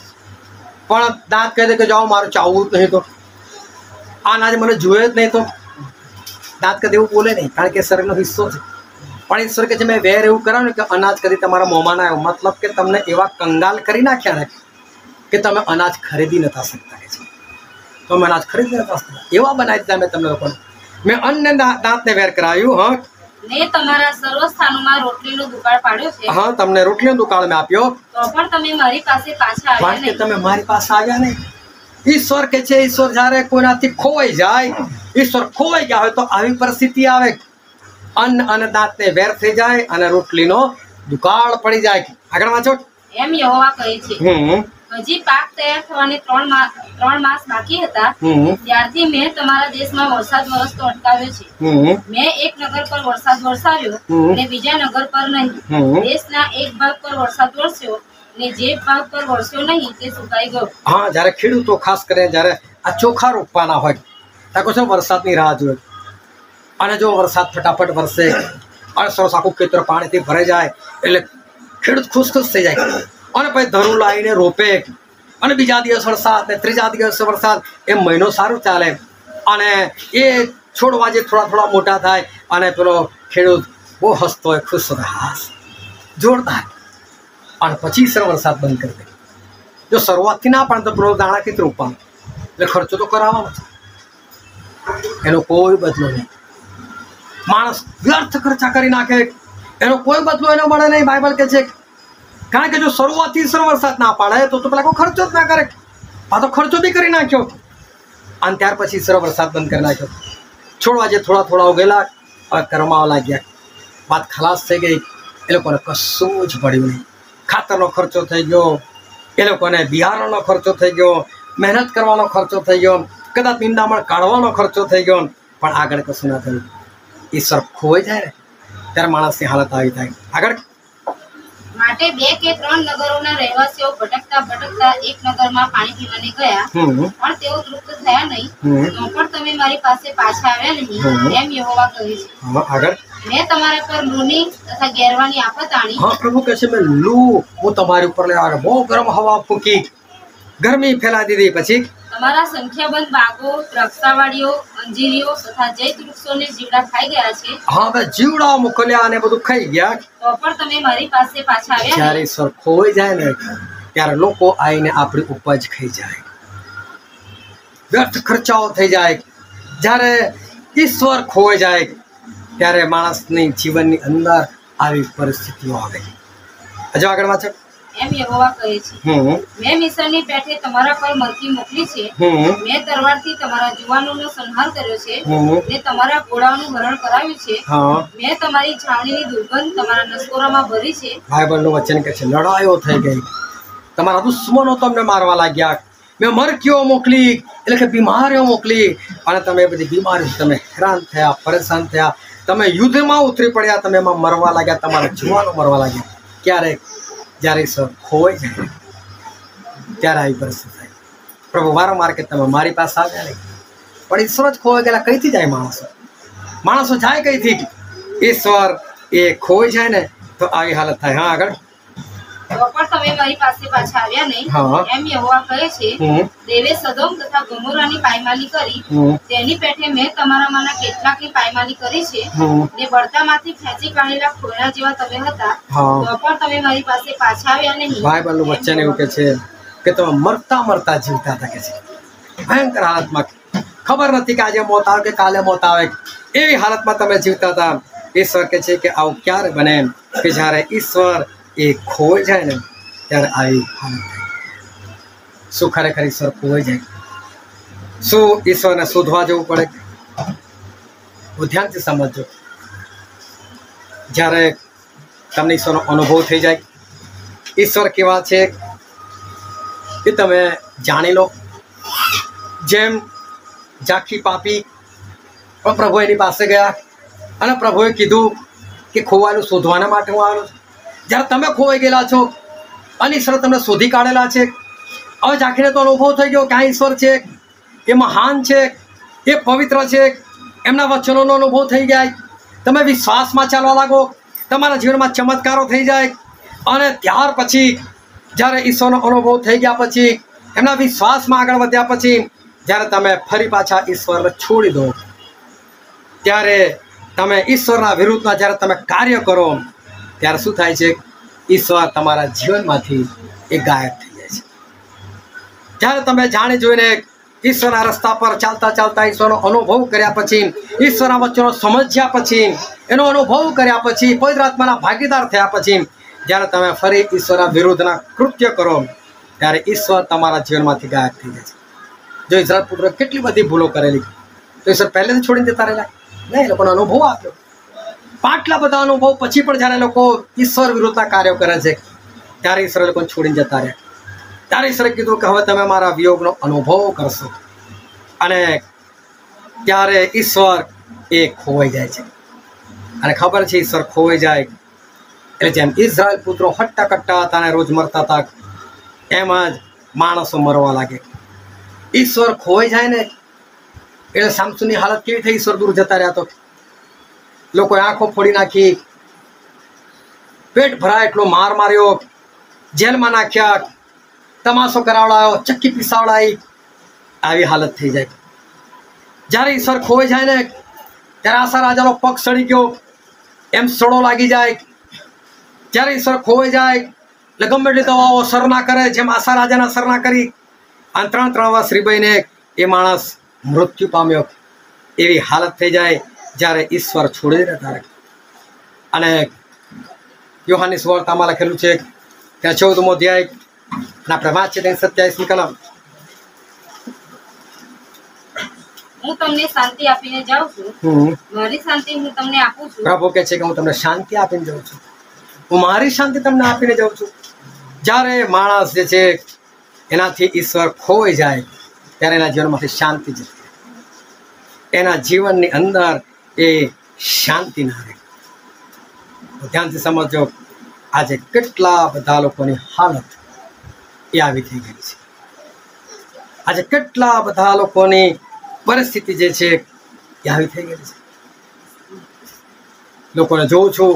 પણ દાંત કહે છે કે જાઓ મારું ચાવવું જ નહીં, તો આ અનાજ મને જોઈએ જ નહીં, તો દાંત કદી એવું બોલે નહીં, કારણ કે શરીરનો હિસ્સો છે. પણ ઈશ્વર કે છે મેં વેર એવું કરાવ્યું ને કે અનાજ કદી તમારા મોંમાં ના આવ્યો. મતલબ કે તમને એવા કંગાલ કરી નાખ્યા ને કે તમે અનાજ ખરીદી નતા શકતા. કે છે તમે અનાજ ખરીદી નતા શકતા, એવા બનાવી દીધા મેં તમને લોકોને. મેં અન્ન દાંતને વેર કરાવ્યું. હા, મેં તમારા સર્વ સ્થાનોમાં રોટલીનો દુકાળ પાડ્યો છે. હા, તમને રોટલીનો દુકાળ મેં આપ્યો, તો પણ તમે મારી પાસે પાછા આવ્યા કારણ કે નહીં. તમે મારી પાસે આવ્યા નહીં. ઈશ્વર કે છે ઈશ્વર જ્યારે કોઈનાથી ખોવાઈ જાય, ઈશ્વર ખોવાઈ ગયા હોય તો આવી પરિસ્થિતિ આવે. અન્ન અને દાંતને વેર થઈ જાય અને રોટલીનો દુકાળ પડી જાય. આગળ વાંચો. એમ યહોવા કહે છે, હમ હજી પાક તૈયાર થવાને ત્રણ માસ ત્રણ માસ બાકી હતા, હમ ત્યારથી મેં તમારા દેશમાં વરસાદ વરસતો અટકાવ્યો છે. હમ મેં એક નગર પર વરસાદ વરસાવ્યો હમ. અને બીજા નગર પર નહીં. હમ. દેશના એક ભાગ પર વરસાદ વરસ્યો ને જે ભાગ પર વરસ્યો નહીં તે સુકાઈ ગયો. હા, જ્યારે ખેડૂતો ખાસ કરીને જ્યારે આ ચોખા રોપવાના હોય ત્યાં કહો છો વરસાદની રાહ જોવે, અને જો વરસાદ ફટાફટ વરસે અને સરસ આખું ખેતર પાણીથી ભરાઈ જાય એટલે ખેડૂત ખુશ ખુશ થઈ જાય. અને પછી ધરું લાવીને રોપે અને બીજા દિવસ વરસાદ ને ત્રીજા દિવસે વરસાદ, એમ મહિનો સારું ચાલે. અને એ છોડવા જે થોડા થોડા મોટા થાય અને પેલો ખેડૂત બહુ હસતો હોય, ખુશ હોય, હાસ જોરદાર. અને પછી સર વરસાદ બંધ કરી દે. જો શરૂઆતથી ના પણ તો પેલો દાણા કીત રોપવાનો એટલે ખર્ચો તો કરાવવાનો છે, એનો કોઈ બદલો નહીં. માણસ વ્યર્થ ખર્ચા કરી નાખે, એનો કોઈ બદલો એનો મળે નહીં. બાઇબલ કે છે, કારણ કે જો શરૂઆતથી સર વરસાદ ના પાડે તો તો પેલા કોઈ ખર્ચો જ ના કરે. આ તો ખર્ચો બી કરી નાખ્યો અને ત્યાર પછી સર વરસાદ બંધ કરી નાખ્યો. છોડવા જે થોડા થોડા ઉગેલા હવે કરમાવા લાગ્યા, વાત ખલાસ થઈ ગઈ. એ લોકોને કશું જ પડ્યું નહીં. ખાતરનો ખર્ચો થઈ ગયો, એ લોકોને બિયારણનો ખર્ચો થઈ ગયો, મહેનત કરવાનો ખર્ચો થઈ ગયો, કદાચ નિંદામણ કાઢવાનો ખર્ચો થઈ ગયો, પણ આગળ કશું ના થયું. ઈશ્વર ખોવાઈ જાય ને ત્યારે માણસની હાલત આવી થાય. આગળ. માટે બે કે ત્રણ નગરોના રહેવાસીઓ ભટકતા ભટકતા એક નગરમાં પાણી પીવાને ગયા, હમ પણ તેઓ તૃપ્ત થયા નહીં. હમ તો પણ તમે મારી પાસે પાછા આવ્યા નહીં, હમ. એમ યહોવા કહે છે. હા, આગળ. મેં તમારા પર લૂની તથા ગેરવાની આફત આણી. હા, પ્રભુ કહે છે મેં લૂ હું તમારી ઉપર લેવા બહુ ગરમ હવા ફૂંકી, ગરમી ફેલાવી દીધી. પછી તમારા સંખ્યાબંધ બાગો, દ્રાક્ષાવાડીઓ, અંજીરીઓ તથા જૈત વૃક્ષોને જીવડા ખાઈ ગયા છે. હા, હવે જીવડા મોકલ્યા અને બધું ખાઈ ગયા. તો પણ તમે મારી પાસે પાછા આવ્યા જ્યારે નહીં. ઈશ્વર ખોવાઈ જાય ને ત્યારે લોકો આવીને આપણી ઉપજ ખાઈ જાય, વ્યર્થ ખર્ચાઓ થઈ જાય. જ્યારે ઈશ્વર ખોવાઈ જાય ત્યારે માણસની જીવનની અંદર આવી પરિસ્થિતિઓ આવે. હજુ આગળ વાંચો. એમ યહોવા કહે છે, હમ મેં મિસરની પેઠે તમારા પર મરકી મોકલી છે. હમ મેં તલવારથી તમારા જુવાનોનો સંહાર કર્યો છે હમ ને તમારા ઘોડાઓનું હરણ કરાવ્યું છે. હા, મેં તમારી છાવણીની દુર્ગંધ તમારા નસકોરામાં ભરી છે. બાઇબલનું વચન કહે છે લડાઈઓ થઈ ગઈ, તમારા દુશ્મનો તમને મારવા લાગ્યા. મેં મરકીઓ મોકલી એટલે કે બીમારીઓ મોકલી અને તમે બધી બીમારી તમે હેરાન થયા, પરેશાન થયા, તમે યુદ્ધમાં ઉતરી પડ્યા, તમે એમાં મરવા લાગ્યા, તમારા જુવાનો મરવા લાગ્યા. ક્યારેક જ્યારે ઈશ્વર ખોવાઈ જાય ત્યારે આવી પરિસ્થિતિ થાય. પ્રભુ વારંવાર કે તમે મારી પાસે આવ્યા નહીં, પણ ઈશ્વર જ ખોવાઈ ગયેલા. કઈથી જાય માણસો? માણસો જાય કઈથી? ઈશ્વર એ ખોવાઈ જાય ને તો આવી હાલત થાય. હા, આગળ. તો પણ તમે મારી પાસે પાછા આવ્યા નહીં, હા. એમ યહોવા કહે છે. હમ દેવે સદોમ તથા ગોમોરાની પાયમાલી કરી, હમ તેની પેઠે મેં તમારામાંના કેટલાકની પાયમાલી કરી છે. હમ ને બળતામાંથી ખેંચી કાઢેલા ખોયણા જેવા તમે હતા, હા. તો પણ તમે મારી પાસે પાછા આવ્યા નહીં. બાઇબલનું વચન એવું કે છે કે તમે મરતા મરતા જીવતા હતા. કે છે ભયંકર હાલતમાં, ખબર નથી કે આજે મોત આવે કે કાલે મોત આવે, એવી હાલતમાં તમે જીવતા હતા. ઈશ્વર કે છે કે આવું ક્યારે બને કે જ્યારે ઈશ્વર એ ખોવાઈ જાય ને ત્યારે આવી હાલત થાય. શું ખરેખર ઈશ્વર ખોવાઈ જાય? શું ઈશ્વરને શોધવા જવું પડે? ધ્યાનથી સમજો. જ્યારે તમને ઈશ્વરનો અનુભવ થઈ જાય, ઈશ્વર કેવા છે એ તમે જાણી લો. જેમ ઝાંખી પાપી પણ પ્રભુ એની પાસે ગયા અને પ્રભુએ કીધું કે ખોવાયેલું શોધવાના માટે હું આવ્યો છું. જ્યારે તમે ખોવાઈ ગયેલા છો અને ઈશ્વર તમને શોધી કાઢેલા છે, હવે ઝાંખીને તો અનુભવ થઈ ગયો કે આ ઈશ્વર છે, એ મહાન છે, એ પવિત્ર છે, એમના વચનોનો અનુભવ થઈ જાય. તમે વિશ્વાસમાં ચાલવા લાગો, તમારા જીવનમાં ચમત્કારો થઈ જાય. અને ત્યાર પછી જ્યારે ઈશ્વરનો અનુભવ થઈ ગયા પછી, એમના વિશ્વાસમાં આગળ વધ્યા પછી જ્યારે તમે ફરી પાછા ઈશ્વરને છોડી દો, ત્યારે તમે ઈશ્વરના વિરુદ્ધમાં જ્યારે તમે કાર્ય કરો, ત્યારે શું થાય છે? ઈશ્વર તમારા જીવનમાંથી એ ગાયબ થઈ જાય છે. જ્યારે તમે જાણી જોઈને ઈશ્વરના રસ્તા પર ચાલતા ચાલતા ઈશ્વરનો અનુભવ કર્યા પછી, ઈશ્વરના વચનો સમજ્યા પછી, એનો અનુભવ કર્યા પછી, પવિત્ર આત્માના ભાગીદાર થયા પછી જ્યારે તમે ફરી ઈશ્વરના વિરુદ્ધના કૃત્ય કરો, ત્યારે ઈશ્વર તમારા જીવનમાંથી ગાયબ થઈ જાય છે. જો ઇઝરાયલ પુત્ર કેટલી બધી ભૂલો કરેલી, તો ઈશ્વર પહેલેથી છોડીને જતા રહેલા નહીં, એ લોકોનો અનુભવ આપ્યો. આટલા બધા અનુભવ પછી પણ જ્યારે લોકો ઈશ્વર વિરુદ્ધના કાર્યો કરે છે, ત્યારે ઈશ્વર લોકોને છોડીને જતા રહ્યા. ત્યારે ઈશ્વરે કીધું કે હવે તમે મારા વિયોગનો અનુભવ કરશો. અને ત્યારે ઈશ્વર એ ખોવાઈ જાય છે. અને ખબર છે ઈશ્વર ખોવાઈ જાય એટલે જેમ ઇઝરાયલ પુત્રો હટ્ટા કટ્ટા હતા અને રોજ મરતા હતા, એમ જ માણસો મરવા લાગે. ઈશ્વર ખોવાઈ જાય ને એટલે સામસુની હાલત કેવી થઈ? ઈશ્વર દૂર જતા રહ્યા તો લોકોએ આંખો ફોડી નાખી, પેટ ભરાય એટલો માર માર્યો, જેલમાં નાખ્યા, તમાશો કરાવડાયો, ચક્કી પીસાવડાવી, આવી હાલત થઈ જાય. જ્યારે ઈશ્વર ખોવાઈ જાય ને ત્યારે આશા રાજાનો પગ સડી ગયો એમ સડો લાગી જાય. જ્યારે ઈશ્વર ખોવાઈ જાય એટલે ગમે એટલી દવાઓ અસર ના કરે, જેમ આશા રાજાને અસર ના કરી. અને ત્રણ ત્રણ વર્ષ રીબાઈને એ માણસ મૃત્યુ પામ્યો. એવી હાલત થઈ જાય જ્યારે ઈશ્વર છોડી દે ત્યારે. અને યોહાનની સુવાર્તામાં લખેલું છે કે ચૌદમો અધ્યાય ના પ્રમાદ છે તેની સત્યાવીસમી કલમ. હું તમને શાંતિ આપીને જાઉં છું, મારી શાંતિ હું તમને આપું છું. પ્રભુ કહે છે કે હું તમને શાંતિ આપીને જાઉં છું, હું મારી શાંતિ તમને આપીને જાઉં છું. જ્યારે માણસ જે છે એનાથી ઈશ્વર ખોવાઈ જાય ત્યારે એના જીવનમાંથી શાંતિ જતી રહે, એના જીવનની અંદર એ શાંતિ ના રહે. ધ્યાનથી સમજો, આજે કેટલા બધા લોકોની હાલત એ આવી થઈ ગઈ છે. આજે કેટલા બધા લોકોની પરિસ્થિતિ જે છે એ આવી થઈ ગઈ છે. લોકોને જોઉં છું,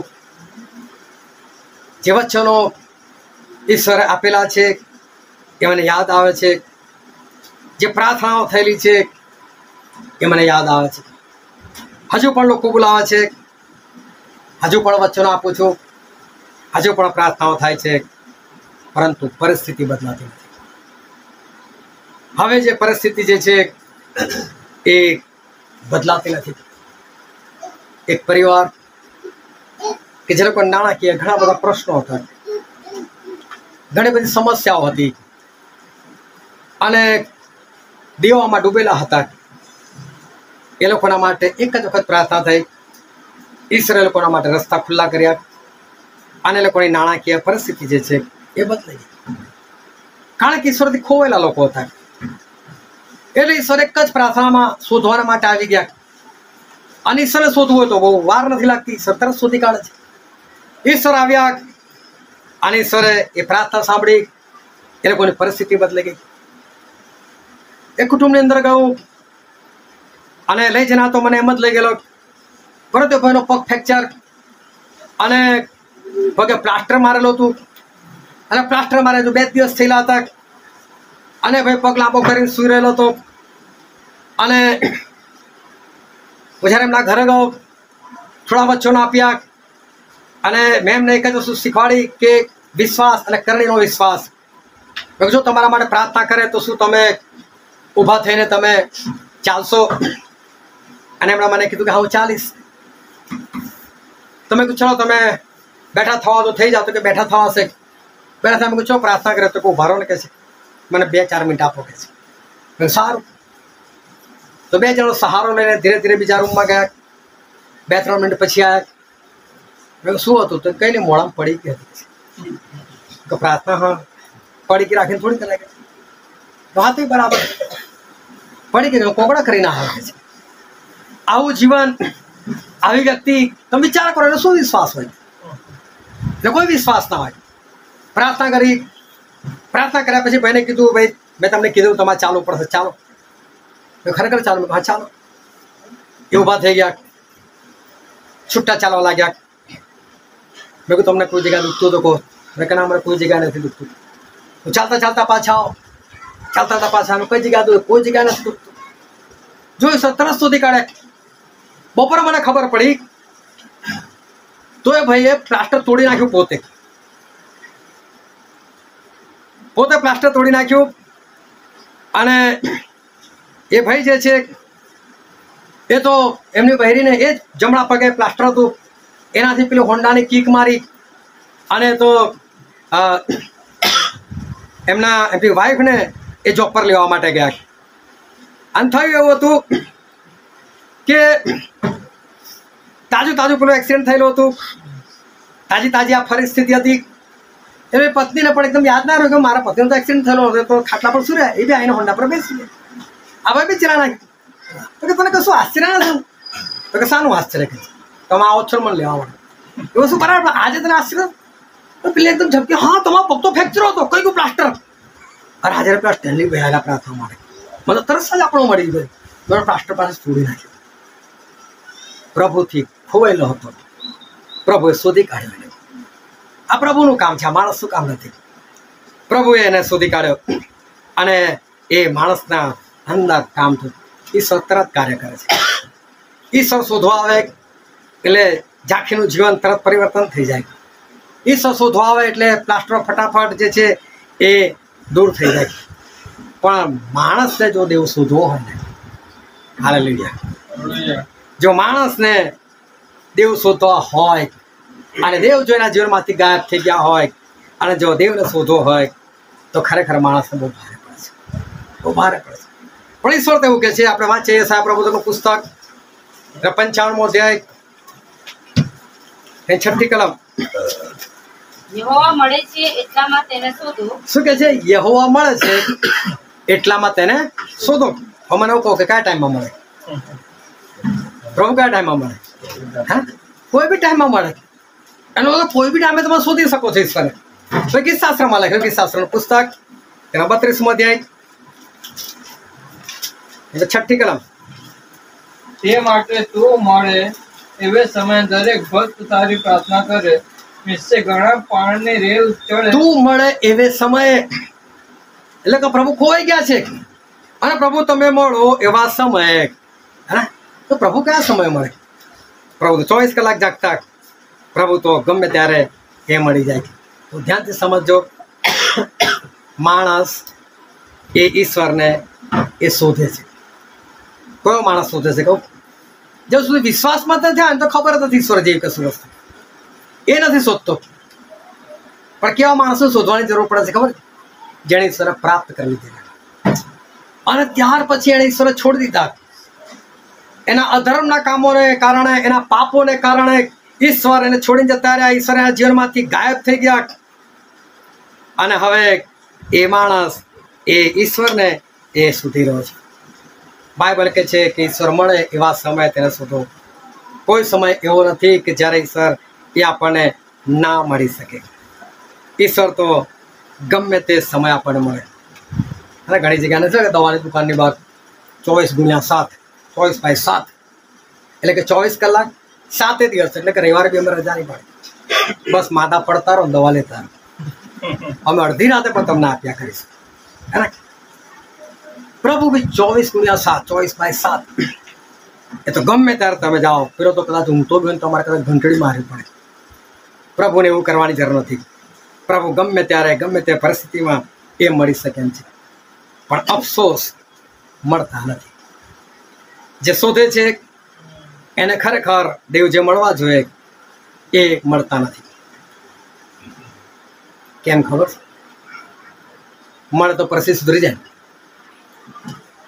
જે વચનો ઈશ્વરે આપેલા છે એ મને યાદ આવે છે, જે પ્રાર્થનાઓ થયેલી છે એ મને યાદ આવે છે. હજુ પણ લોકો બોલાવે છે, હજુ પણ વચનો આપું છું, હજુ પણ પ્રાર્થનાઓ થાય છે, પરંતુ પરિસ્થિતિ બદલાતી નથી. હવે જે પરિસ્થિતિ જે છે એ બદલાતી નથી. એક પરિવાર કે જે લોકો નાણાકીય ઘણા બધા પ્રશ્નો હતા, ઘણી બધી સમસ્યાઓ હતી અને દેવામાં ડૂબેલા હતા. એ લોકોના માટે એક જ વખત પ્રાર્થના થઈ, ઈશ્વરે લોકોના માટે રસ્તા ખુલ્લા કર્યા અને લોકોની નાણાકીય પરિસ્થિતિ જે છે એ બદલાઈ ગઈ. કારણ કે ઈશ્વરથી ખોવાયેલા લોકો હતા. એટલે ઈશ્વર એક જ પ્રાર્થનામાં શોધવાના માટે આવી ગયા. અને ઈશ્વરે શોધવું હોય તો બહુ વાર નથી લાગતી, ઈશ્વર તરત શોધી કાઢે છે. ઈશ્વર આવ્યા અને ઈશ્વરે એ પ્રાર્થના સાંભળી, એ લોકોની પરિસ્થિતિ બદલાઈ ગઈ. એક કુટુંબની અંદર ગયું અને લઈ જના તો મને એમ જ લઈ ગયેલો, પરંતુ ભાઈનો પગ ફ્રેક્ચર અને પગે પ્લાસ્ટર મારેલું હતું. અને પ્લાસ્ટર મારે જો બે દિવસ થયેલા હતા અને ભાઈ પગ લાંબો કરીને સૂઈ રહેલો હતો. અને હું જ્યારે એમના ઘરે ગયો, થોડા વચનો આપ્યા અને મેં એમને એક જ વસ્તુ શીખવાડી કે વિશ્વાસ અને કરણીનો વિશ્વાસ. જો તમારા માટે પ્રાર્થના કરે તો શું તમે ઊભા થઈને તમે ચાલશો? અને એમણે મને કીધું કે હા હું ચાલીશ. તમે કહો ચલો તમે બેઠા થવા તો થઈ જાવ, તો કે બેઠા થવાશે. બેઠા થવા મેં કહું પ્રાર્થના કરે તો કોઈ ઉભા રહો ને કહે છે, મને બે ચાર મિનિટ આપો કહે છે. સારું. તો બે જણો સહારો લઈને ધીરે ધીરે બીજા રૂમમાં ગયા. બે ત્રણ મિનિટ પછી આવ્યા મેં શું હતું તો કઈ નહીં મોડામાં પડી ગઈ હતી કે પ્રાર્થના હા પડી ગઈ રાખીને થોડી કરાય તો હા તો બરાબર પડી ગઈ કોકડા કરીને આવે છે. આવું જીવન આવી વ્યક્તિ તમે વિચાર કરો એટલે શું વિશ્વાસ હોય? એટલે કોઈ વિશ્વાસ ના હોય. પ્રાર્થના કરી પ્રાર્થના કર્યા પછી ભાઈને કીધું ભાઈ મેં તમને કીધું તમારે ચાલવું પડશે, ચાલો. ખરેખર ચાલો? હા ચાલો. એ ઊભા થઈ ગયા, છૂટા ચાલવા લાગ્યા. મેં કહ્યું તમને કોઈ જગ્યા દુખતું તો કહો. મેં કહ્યું અમારે કોઈ જગ્યા નથી દુખતું. ચાલતા ચાલતા પાછા આવો, ચાલતા ચાલતા પાછા અમે કઈ જગ્યા દુખ કોઈ જગ્યા નથી દુખતું. જોયું સત્તરસ સુધી કાઢે. બપોરે મને ખબર પડી તો એ ભાઈએ પ્લાસ્ટર તોડી નાખ્યું પોતે પોતે પ્લાસ્ટર તોડી નાખ્યું. અને એ ભાઈ જે છે એ તો એમની બહેરીને એ જ જમણા પગે પ્લાસ્ટર હતું એનાથી પેલું હોન્ડાની કીક મારી અને તો એમના એમની વાઈફને એ જોબ પર લેવા માટે ગયા. અને થયું એવું હતું કે તાજું તાજું પેલું એક્સિડન્ટ થયેલું હતું, તાજી તાજી આ પરિસ્થિતિ હતી. એની પત્નીને પણ એકદમ યાદ ના રહ્યું કે મારા પતિનો તો એક્સિડન્ટ થયેલો હતો તો ખાટલા પર શું રહે એ બી આવીને હોન્ડા પર બેસી ગયા. આ ભાઈ બી ચિરા નાખ્યું. તો કે તને કશું આશ્ચર્ય ના થયું? તો કે શાનું આશ્ચર્ય? કે તમે આવો છો મને લેવા વાળા એવું શું બરાબર આજે તને આશ્ચર્ય? તો પેલી એકદમ ઝપકી હા તમારો પગ તો ફ્રેક્ચર હતો કઈ ગયું પ્લાસ્ટર? અરે આજે પેલા સ્ટેનલી બેહાલા પ્રાર્થના માટે મને તરસ જ આપણો મળી ગયો. મેં પ્લાસ્ટર પાસે તોડી નાખ્યો. પ્રભુથી ખોવાયેલો હતો, પ્રભુએ શોધી કાઢ્યો. આ પ્રભુનું કામ છે, આ માણસનું કામ નથી. પ્રભુએ એને શોધી કાઢ્યો અને એ માણસના અંદર કામ થયું. ઈશ્વર તરત કાર્ય કરે છે. ઈશ્વર શોધવા આવે એટલે ઝાંખીનું જીવન તરત પરિવર્તન થઈ જાય. ઈશ્વર શોધવા આવે એટલે પ્લાસ્ટર ફટાફટ જે છે એ દૂર થઈ જાય. પણ માણસને જો દેવ શોધવો હોય ને, હાલેલુયા, જો માણસને દેવ શોધવા હોય અને દેવ જો એના જીવનમાંથી ગાયબ થઈ ગયા હોય અને જો દેવને શોધવો હોય તો ખરેખર માણસને બહુ ભારે પડે છે, બહુ ભારે પડે છે. પણ ઈશ્વર તો એવું કે છે, આપણે વાંચીએ સાહેબ પ્રભુનું પુસ્તક પંચાવનમો અધ્યાય એ છઠ્ઠી કલમ. યહોવા મળે છે એટલામાં તેને શોધો. શું કે છે? યહોવા મળે છે એટલામાં તેને શોધો. હવે મને એવું કહો કે કયા ટાઈમમાં મળે? પ્રભુ કયા ટાઈમમાં મળે? હા, કોઈ બી ટાઈમમાં મળે. એનો મતલબ કોઈ બી ટાઈમે તમે શોધી શકો છો ઈશ્વરને. તો ગીત શાસ્ત્રમાં લખ્યું, ગીત શાસ્ત્રનું પુસ્તક એના બત્રીસમો અધ્યાય એટલે છઠ્ઠી કલમ. તે માટે તું મળે એવે સમય દરેક ભક્ત તારી પ્રાર્થના કરે, નિશ્ચય ઘણા પાણીની રેલ ચડે. તું મળે એવે સમયે એટલે કે પ્રભુ ખોવાઈ ગયા છે અને પ્રભુ તમે મળો એવા સમયે. હે તો પ્રભુ કયા સમય મળે? પ્રભુ તો ચોવીસ કલાક જાગતા. પ્રભુ તો ગમે ત્યારે એ મળી જાય. તો ધ્યાનથી સમજો, માણસ એ ઈશ્વરને એ શોધે છે. કયો માણસ શોધે છે કહું? જ્યાં સુધી વિશ્વાસમાં તો થાય ને તો ખબર જ નથી ઈશ્વર જેવી કશું વસ્તુ એ નથી શોધતો. પણ કેવા માણસો શોધવાની જરૂર પડે છે ખબર? જેણે ઈશ્વરે પ્રાપ્ત કરી લીધેલા અને ત્યાર પછી એણે ઈશ્વરે છોડી દીધા. એના અધર્મના કામોને કારણે, એના પાપોને કારણે ઈશ્વર એને છોડીને જતા રહ્યા. ઈશ્વર એના જીવનમાંથી ગાયબ થઈ ગયા અને હવે એ માણસ એ ઈશ્વરને એ શોધી રહ્યો છે. બાઇબલ કહે છે કે ઈશ્વર મળે એવા સમય તેને શોધો. કોઈ સમય એવો નથી કે જ્યારે ઈશ્વર એ આપણને ના મળી શકે. ઈશ્વર તો ગમે તે સમય આપણને મળે. અને ઘણી જગ્યાએ છે કે દવાની દુકાનની બહાર ચોવીસ ગુણ્યા સાત, ચોવીસ બાય સાત એટલે કે ચોવીસ કલાક સાતે દિવસ, એટલે કે રવિવારે બી અમે રજા નહીં પાડી. બસ માદા પડતા રહો, દવા લેતા રહો. અમે અડધી રાતે પણ તમને આપ્યા કરીશું. હે ને? પ્રભુ બી ચોવીસ ગુણ્યા સાત, ચોવીસ બાય સાત એ તો ગમે ત્યારે તમે જાઓ. પેલો તો કદાચ ઊંઘતો બી હોય તમારે કદાચ ઘંટડી મારવી પડે. પ્રભુને એવું કરવાની જરૂર નથી. પ્રભુ ગમે ત્યારે ગમે તે પરિસ્થિતિમાં એ મળી શકે એમ છે. પણ અફસોસ મળતા નથી. જે શોધે છે એને ખરેખર દેવ જે મળવા જોઈએ એ મળતા નથી. કેમ ખબર? મળે તો પરિસ્થિતિ સુધરી જાય.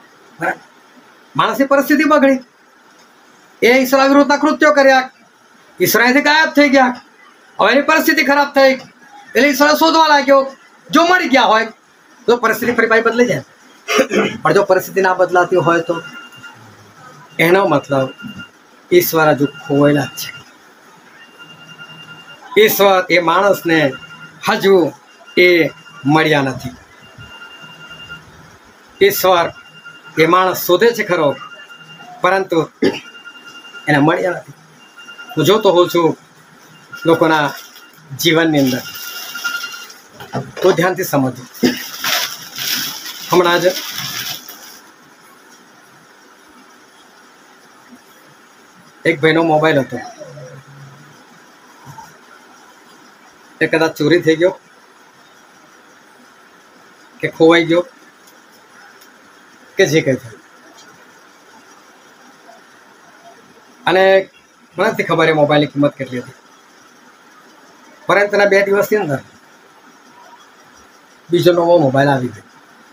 માણસની પરિસ્થિતિ બગડી, એ ઈશ્વર વિરુદ્ધના કૃત્યો કર્યા, ઈશ્વર અહીંથી ગાયબ થઈ ગયા. હવે એની પરિસ્થિતિ ખરાબ થઈ એટલે ઈશ્વર શોધવા લાગ્યો. જો મળી ગયા હોય તો પરિસ્થિતિ ફરી પાછી બદલાઈ જાય. પણ જો પરિસ્થિતિ ના બદલાતી હોય તો એનો મતલબ ઈશ્વર હજુ ખોવાયેલા જ છે. ઈશ્વર એ માણસને હજુ એ મળ્યા નથી. ઈશ્વર એ માણસ શોધે છે ખરો, પરંતુ એને મળ્યા નથી. હું જોતો હોઉં છું લોકોના જીવનની અંદર, તો ધ્યાનથી સમજો. હમણાં જ એક ભાઈનો મોબાઈલ હતો, એ કદાચ ચોરી થઈ ગયો કે ખોવાઈ ગયો કે જે કંઈ થયું, અને મને નથી ખબર એ મોબાઈલની કિંમત કેટલી હતી. પરંતુ તેના બે દિવસની અંદર બીજો નવો મોબાઈલ આવી ગયો.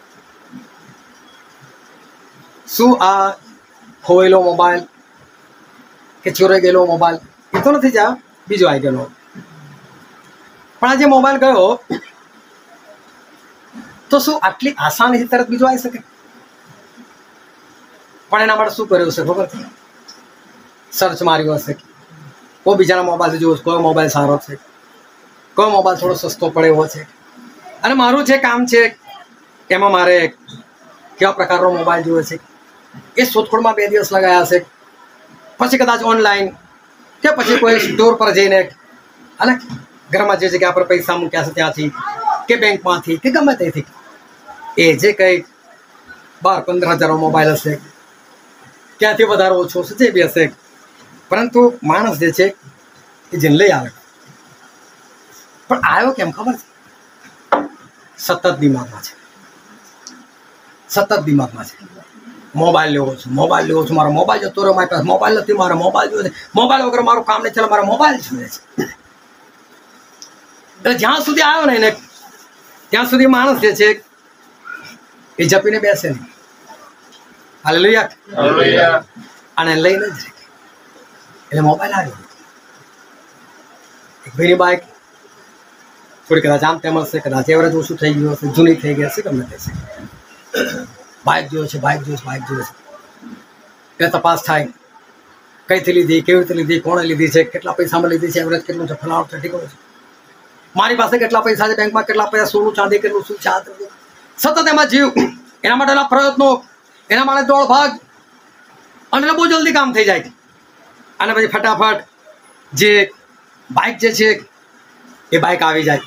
શું આ ખોવાયેલો મોબાઈલ કે ચોરાઈ ગયેલો મોબાઈલ એ તો નથી, જા બીજો આવી ગયેલો. પણ આ જે મોબાઈલ ગયો તો શું આટલી આસાનીથી તરત બીજો આવી શકે? પણ એના માટે શું કર્યું હશે ખબર છે? સર્ચ માર્યો હશે, કોઈ બીજાના મોબાઈલ જોયું, કયો મોબાઈલ સારો છે, કયો મોબાઈલ થોડો સસ્તો પડે એવો છે, અને મારું જે કામ છે એમાં મારે કેવા પ્રકારનો મોબાઈલ જોઈએ છે એ શોધખોળમાં બે દિવસ લગાયા છે. પછી કદાચ ઓનલાઈન કે પછી કોઈ સ્ટોર પર જઈને અને ઘરમાં જે જગ્યા પર પૈસા મૂક્યા છે ત્યાંથી કે બેંકમાંથી કે ગમે ત્યાંથી એ જે કંઈ બાર પંદર હજારનો મોબાઈલ હશે, ક્યાંથી વધારે ઓછો હશે, જે બી હશે, પરંતુ માણસ જે છે એ જેને લઈ આવે. પણ આવ્યો કેમ ખબર છે? સતત દિમાગમાં છે, સતત દિમાગમાં છે. મોબાઈલ લેવો છું, મોબાઈલ લેવો છું, મારો મોબાઈલ જતો રહ્યો, મારી પાસે મોબાઈલ નથી, મારો મોબાઈલ જોઈએ છે, મોબાઈલ વગર મારું કામ નહીં ચાલે, મારો મોબાઈલ જોઈએ છે. એટલે જ્યાં સુધી આવ્યો ને એને ત્યાં સુધી માણસ જે છે એ જપીને બેસે નહીં. હાલેલુયા. અને લઈને જ રહે. એટલે મોબાઈલ આવ્યો. એક ભાઈની બાઇક થોડી કદાચ આમ તેમ હશે, કદાચ એવરેજ ઓછું થઈ ગયું હશે, જૂની થઈ ગઈ હશે, ગમે તે છે. બાઇક જોયો છે, બાઇક જોયો છે, બાઇક જોયો છે. એ તપાસ થાય, કઈથી લીધી, કેવી રીતે લીધી, કોણે લીધી છે, કેટલા પૈસામાં લીધી છે, એવરેજ કેટલું છે, ફલાવટ છે, ઠીક છે, મારી પાસે કેટલા પૈસા છે, બેંકમાં કેટલા પૈસા, સોનું ચાંદી કેટલું, શું છે, સતત એમાં જીવ, એના માટેના પ્રયત્નો, એના માટે દોડ ભાગ, અને બહુ જલ્દી કામ થઈ જાય. અને પછી ફટાફટ જે બાઇક જે છે એ બાઇક આવી જાય.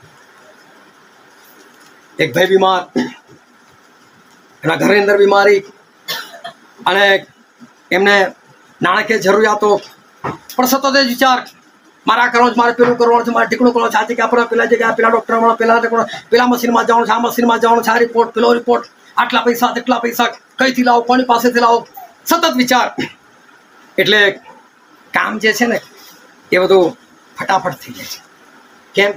એક ભાઈ બીમાર, એના ઘરની અંદર બીમારી, અને એમને નાણાકીય જરૂરિયાતો, પણ સતત જ વિચાર, મારે આ કરવાનું છે, મારે પેલું કરવાનું છે, મારે ટીકડું કરવાનું છે, આ જગ્યા પર પેલા જગ્યા, પેલા ડૉક્ટરમાં, પેલા પેલા મશીનમાં જવાનું છે, આ મશીનમાં જવાનું છે, આ રિપોર્ટ, પેલો રિપોર્ટ, આટલા પૈસા, તેટલા પૈસા, કઈથી લાવો, કોની પાસેથી લાવો, સતત વિચાર. એટલે કામ જે છે ને એ બધું ફટાફટ થઈ જાય છે. કેમ?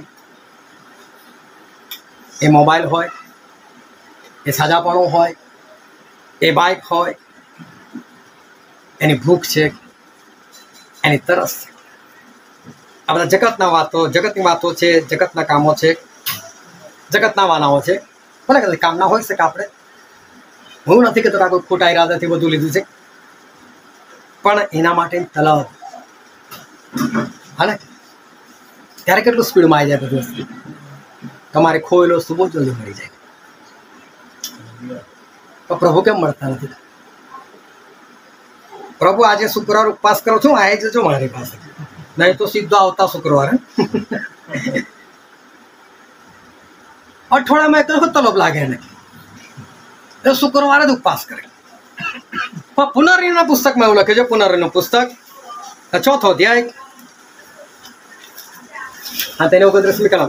એ મોબાઈલ હોય, એ સાજાપણું હોય, એ બાઇક હોય, એની ભૂખ છે, એની તરસ છે. આ બધા જગતના વાતો, જગતની વાતો છે, જગતના કામો છે, જગતના વાનાઓ છે. ભલે કદાચ કામ ના હોઈ શકે, આપણે હું નથી કહેતો કોઈ ખોટા ઈરાદાથી બધું લીધું છે, પણ એના માટે તલબ હાલે ત્યારે કેટલું સ્પીડમાં આવી જાય બધું વસ્તુ. તમારે ખોયેલો વસ્તુ બહુ જલ્દી મળી જાય. તો પ્રભુ કેમ મળતા નથી? પ્રભુ આજે શુક્રવાર ઉપવાસ કરો છું, આવી જજો મારી પાસે, નહીં તો સીધો આવતા શુક્રવારે. અઠવાડિયામાં એક તલબ લાગે એને, એ શુક્રવારે જ ઉપવાસ કરે. પણ પુનર્યના પુસ્તકમાં એવું લખે છે, પુનર્યનું પુસ્તક ચોથો અધ્યાય, હા તેને ઓગણત્રીસમી કલમ,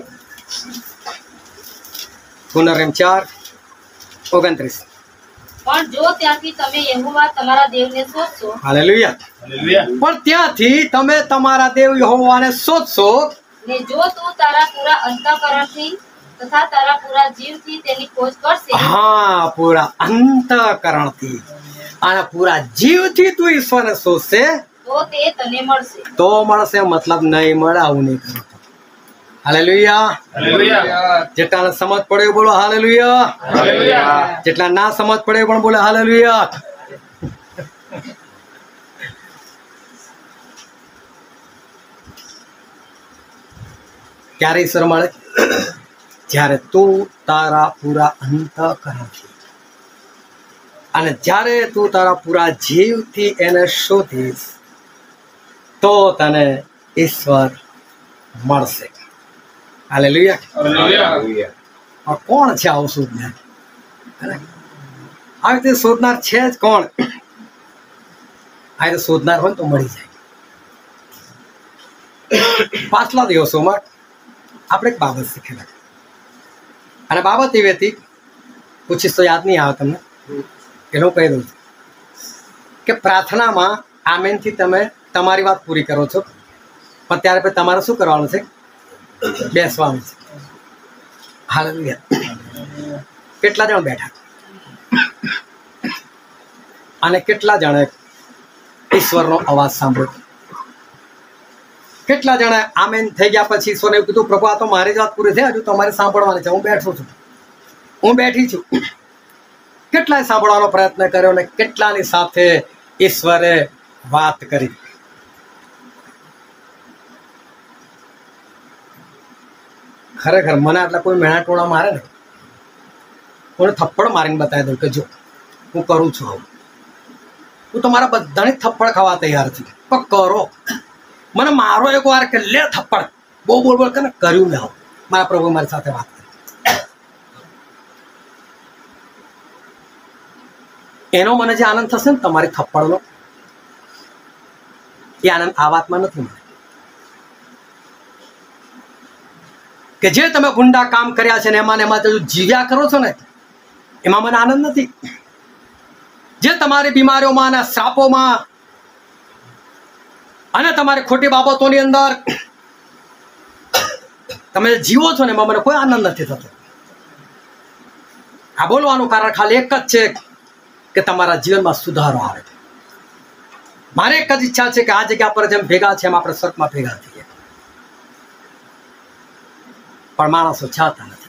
પુનર્યમ ચાર ઓગણત્રીસ. પણ જો ત્યાંથી તમે યહોવા તમારા દેવને શોધશો, હાલેલુયા, પણ ત્યાંથી તમે તમારા દેવ યહોવાને શોધશો, ને જો તું તારા પૂરા અંતઃકરણથી તથા તારા પૂરા જીવથી તેની ખોજ કરશે, હા પૂરા અંતઃકરણથી અને પૂરા જીવથી તું ઈશ્વરને શોધશે, તો તે તને મળશે. તો મળશે મતલબ નહીં મળે આવું નહીં કરો. હાલેલુયા. હાલેલુયા. જેટલાને સમજ પડે એવું બોલો હાલેલુયા. હાલેલુયા. જેટલા ના સમજ પડે એ પણ બોલે હાલેલુયા. ક્યારે ઈશ્વર મળે? જ્યારે તું તારા પૂરા અંતઃકરણથી અને જ્યારે તું તારા પૂરા જીવથી એને શોધીશ તો તને ઈશ્વર મળશે. હાલેલુયા. હાલેલુયા. આ કોણ છે આવું શોધનાર? આવી રીતે શોધનાર છે જ કોણ? આ રીતે શોધનાર હોય તો મળી જાય. પાછલા દિવસોમાં આપણે એક બાબત શીખેલા અને બાબત એવી હતી, પૂછીશ તો યાદ નહીં આવે તમને, એનું કહી દઉં છું કે પ્રાર્થનામાં આમેનથી તમે તમારી વાત પૂરી કરો છો, પણ ત્યારે પછી તમારે શું કરવાનું છે? બેસવાનું છે. હાલેલુયા. કેટલા જણ બેઠા અને કેટલા જણે ઈશ્વરનો અવાજ સાંભળ્યો? કેટલા જણા આમેન થઈ ગયા પછી ઈશ્વરને એવું કીધું, પ્રભુ આ તો મારી જ વાત પૂરી થઈ, હજુ તમારે સાંભળવાની છે, હું બેઠો છું, હું બેઠી છું. કેટલાય સાંભળવાનો પ્રયત્ન કર્યો અને કેટલાની સાથે ઈશ્વરે વાત કરી. ખરેખર મને આટલા કોઈ મેણા ટોળા મારે ને, કોને થપ્પડ મારીને બતાવી દઉં કે જો હું કરું છું, હવે હું તમારા બધાની થપ્પડ ખાવા તૈયાર છું, પણ કરો. મને મારો એક વાર કે લે થપ્પડ, બહુ બોલ બોલ કરે, કર્યું ને આવું. મારા પ્રભુ મારી સાથે વાત કરી. એનો મને જે આનંદ થશે ને તમારી થપ્પડનો, એ આનંદ આ વાતમાં નથી મળે કે જે તમે ગુંડા કામ કર્યા છે ને એમાં ને એમાં જીવ્યા કરો છો ને, એમાં મને આનંદ નથી. જે તમારી બીમારીઓમાં અને શ્રાપોમાં અને તમારી ખોટી બાબતોની અંદર તમે જીવો છો ને એમાં મને કોઈ આનંદ નથી થતો. આ બોલવાનું કારણ ખાલી એક જ છે કે તમારા જીવનમાં સુધારો આવે. મારે એક જ ઈચ્છા છે કે આ જગ્યા પર જેમ ભેગા છે એમ આપણે સ્વર્ગમાં ભેગા થઈએ, પણ માણસો ચાહતા નથી.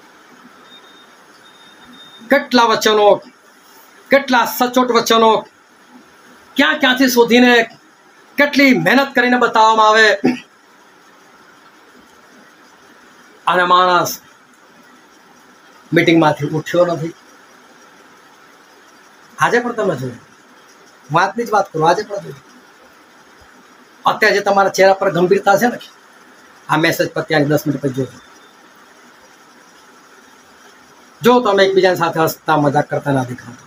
કેટલા વચનો, કેટલા સચોટ વચનો ક્યાં ક્યાંથી શોધીને કેટલી મહેનત કરીને બતાવવામાં આવે અને માણસ મીટિંગમાંથી ઉઠ્યો નથી. આજે પણ તમે જોયું, વાતની જ વાત કરો, આજે પણ જોયું. અત્યારે જે તમારા ચહેરા પર ગંભીરતા છે ને, આ મેસેજ પત્યાની દસ મિનિટ પછી જોજો. જો તમે એકબીજાની સાથે હસતા મજાક કરતા ના દેખાતો.